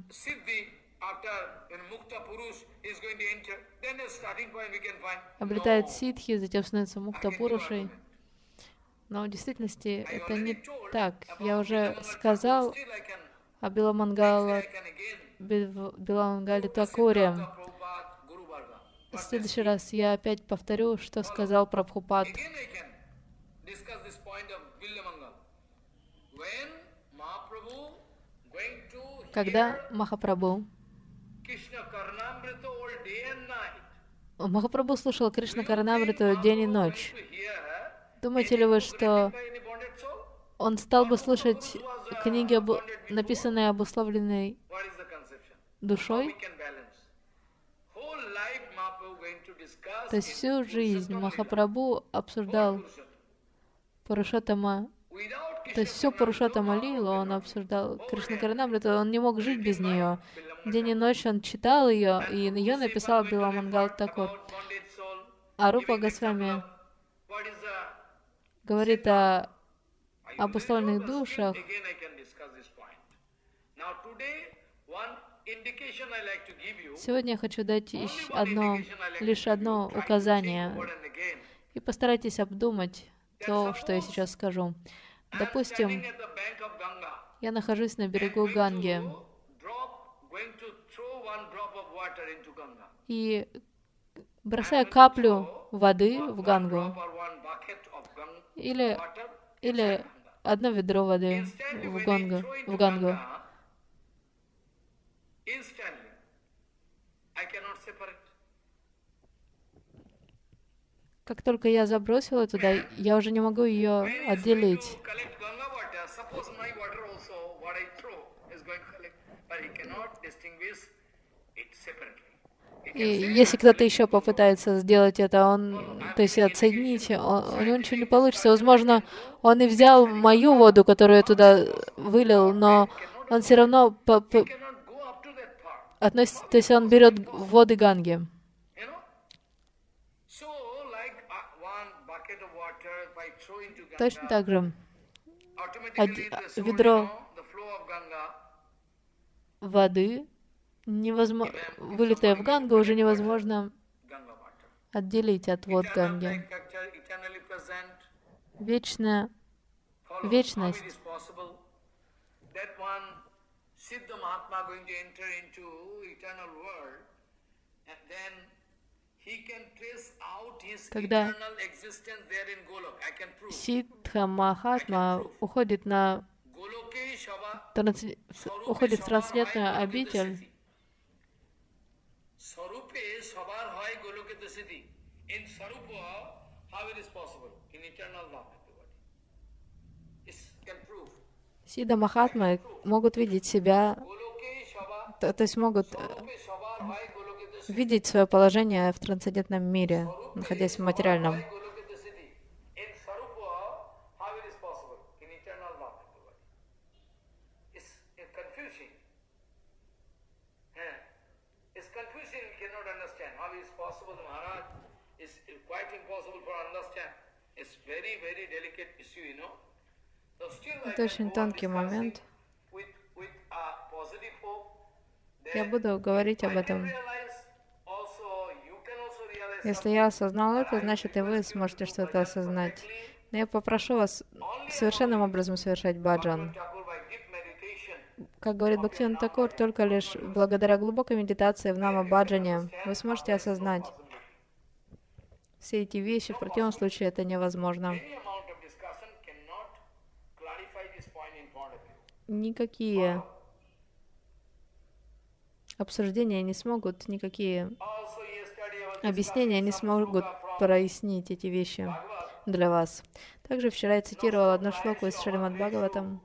обретает ситхи, затем становится мукта-пурушей. Но в действительности это не так. Я уже сказал о Биламангала, Биламангале Такуре. В следующий раз я опять повторю, что сказал Прабхупад. Когда Махапрабху Махапрабху слушал Кришна Карнамриту день и ночь. Думаете ли вы, что он стал бы слушать книги, обу... написанные обусловленной душой? То есть всю жизнь Махапрабху обсуждал Пурушоттама, то есть всю Пурушоттама Лилу он обсуждал Кришна Карнамриту, он не мог жить без нее. День и ночь он читал ее, и ее написал Биламангал Такур. А Рупа Госвами говорит о обусловленных душах. Сегодня я хочу дать еще одно, лишь одно указание. И постарайтесь обдумать то, что я сейчас скажу. Допустим, я нахожусь на берегу Ганги, и бросаю каплю воды в Гангу, или, или одно ведро воды в Гангу, в Гангу. Как только я забросила туда, я уже не могу ее отделить. И если кто-то еще попытается сделать это, он, то есть отсоединить, он, у него ничего не получится. Возможно, он и взял мою воду, которую я туда вылил, но он все равно по, по, относится, то есть он берет воды Ганги. Точно так же ведро воды, невозможно, вылитое в Гангу, уже невозможно отделить от вод Ганги. Вечная вечность. Когда Сиддха Махатма уходит на транс... уходит в трансцендентную обитель, Сиддха Махатмы могут видеть себя, то, то есть могут видеть свое положение в трансцендентном мире, находясь в материальном. Это очень тонкий момент. Я буду говорить об этом. Если я осознал это, значит и вы сможете что-то осознать. Но я попрошу вас совершенным образом совершать баджан. Как говорит Бхактивинода Такур, только лишь благодаря глубокой медитации в нама баджане вы сможете осознать все эти вещи. В противном случае это невозможно. никакие обсуждения не смогут, никакие объяснения не смогут прояснить эти вещи для вас. Также вчера я цитировал одну шлоку из Шримад Бхагаватам.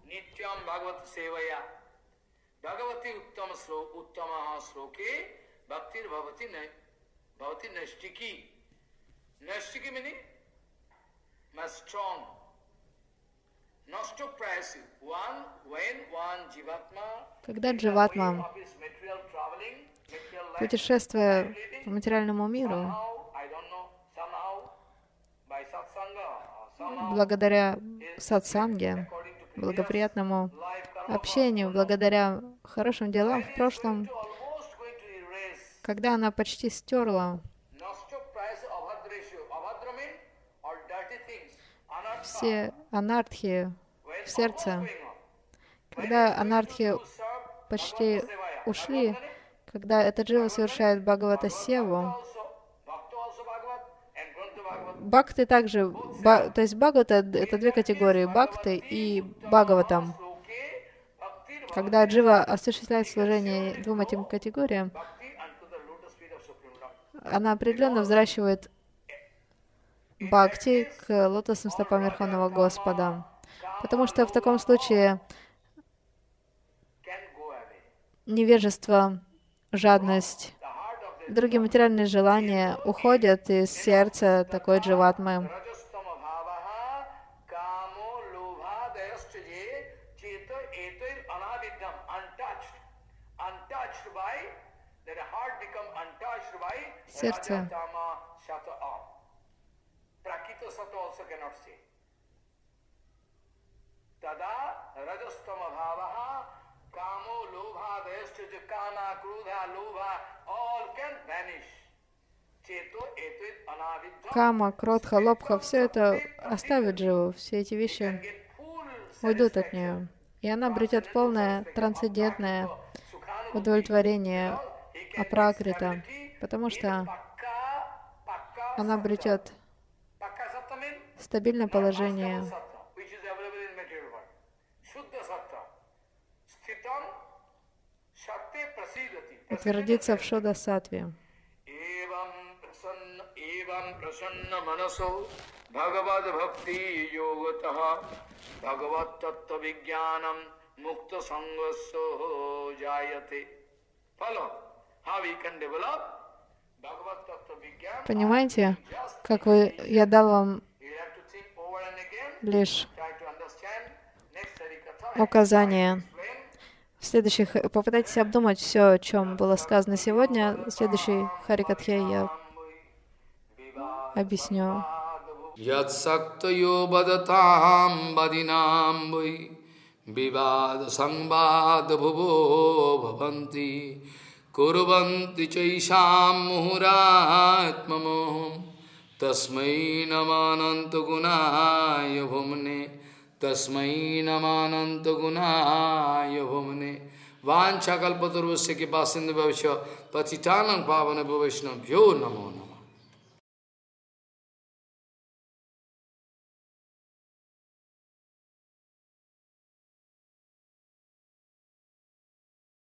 Когда дживатма, путешествуя по материальному миру, благодаря сатсанге, благоприятному общению, благодаря хорошим делам в прошлом, когда она почти стерла все анартхи в сердце, когда анартхи почти ушли, когда этот джива совершает Бхагавата севу, бхакты также, ба, то есть Бхагавата — это две категории, бхакты и Бхагаватам. Когда джива осуществляет служение двум этим категориям, она определенно взращивает бхакти к лотосным стопам Верховного Господа. Потому что в таком случае невежество, жадность, другие материальные желания уходят из сердца такой дживатмы. Сердце кама, кротха, лобха, все это оставит дживу, все эти вещи уйдут от нее. И она обретет полное трансцендентное удовлетворение апракрита, потому что она обретет стабильное положение, утвердиться в шуда-саттве. Понимаете, как вы, я дал вам лишь указания. В следующих, попытайтесь обдумать все, о чем было сказано сегодня. В следующей Харикатхе я объясню. Yatsaktayo badatam badinam vai vivada sambada bhuvo bhavanti kurvanti chaisham muhuratmamoham tasmai namananta gunaya bhumne tasmai namananta gunaya bhumne vancha kalpatarvasya kipasindhu bhavasya patitanam pavana bhavashnam bhyo namo namo.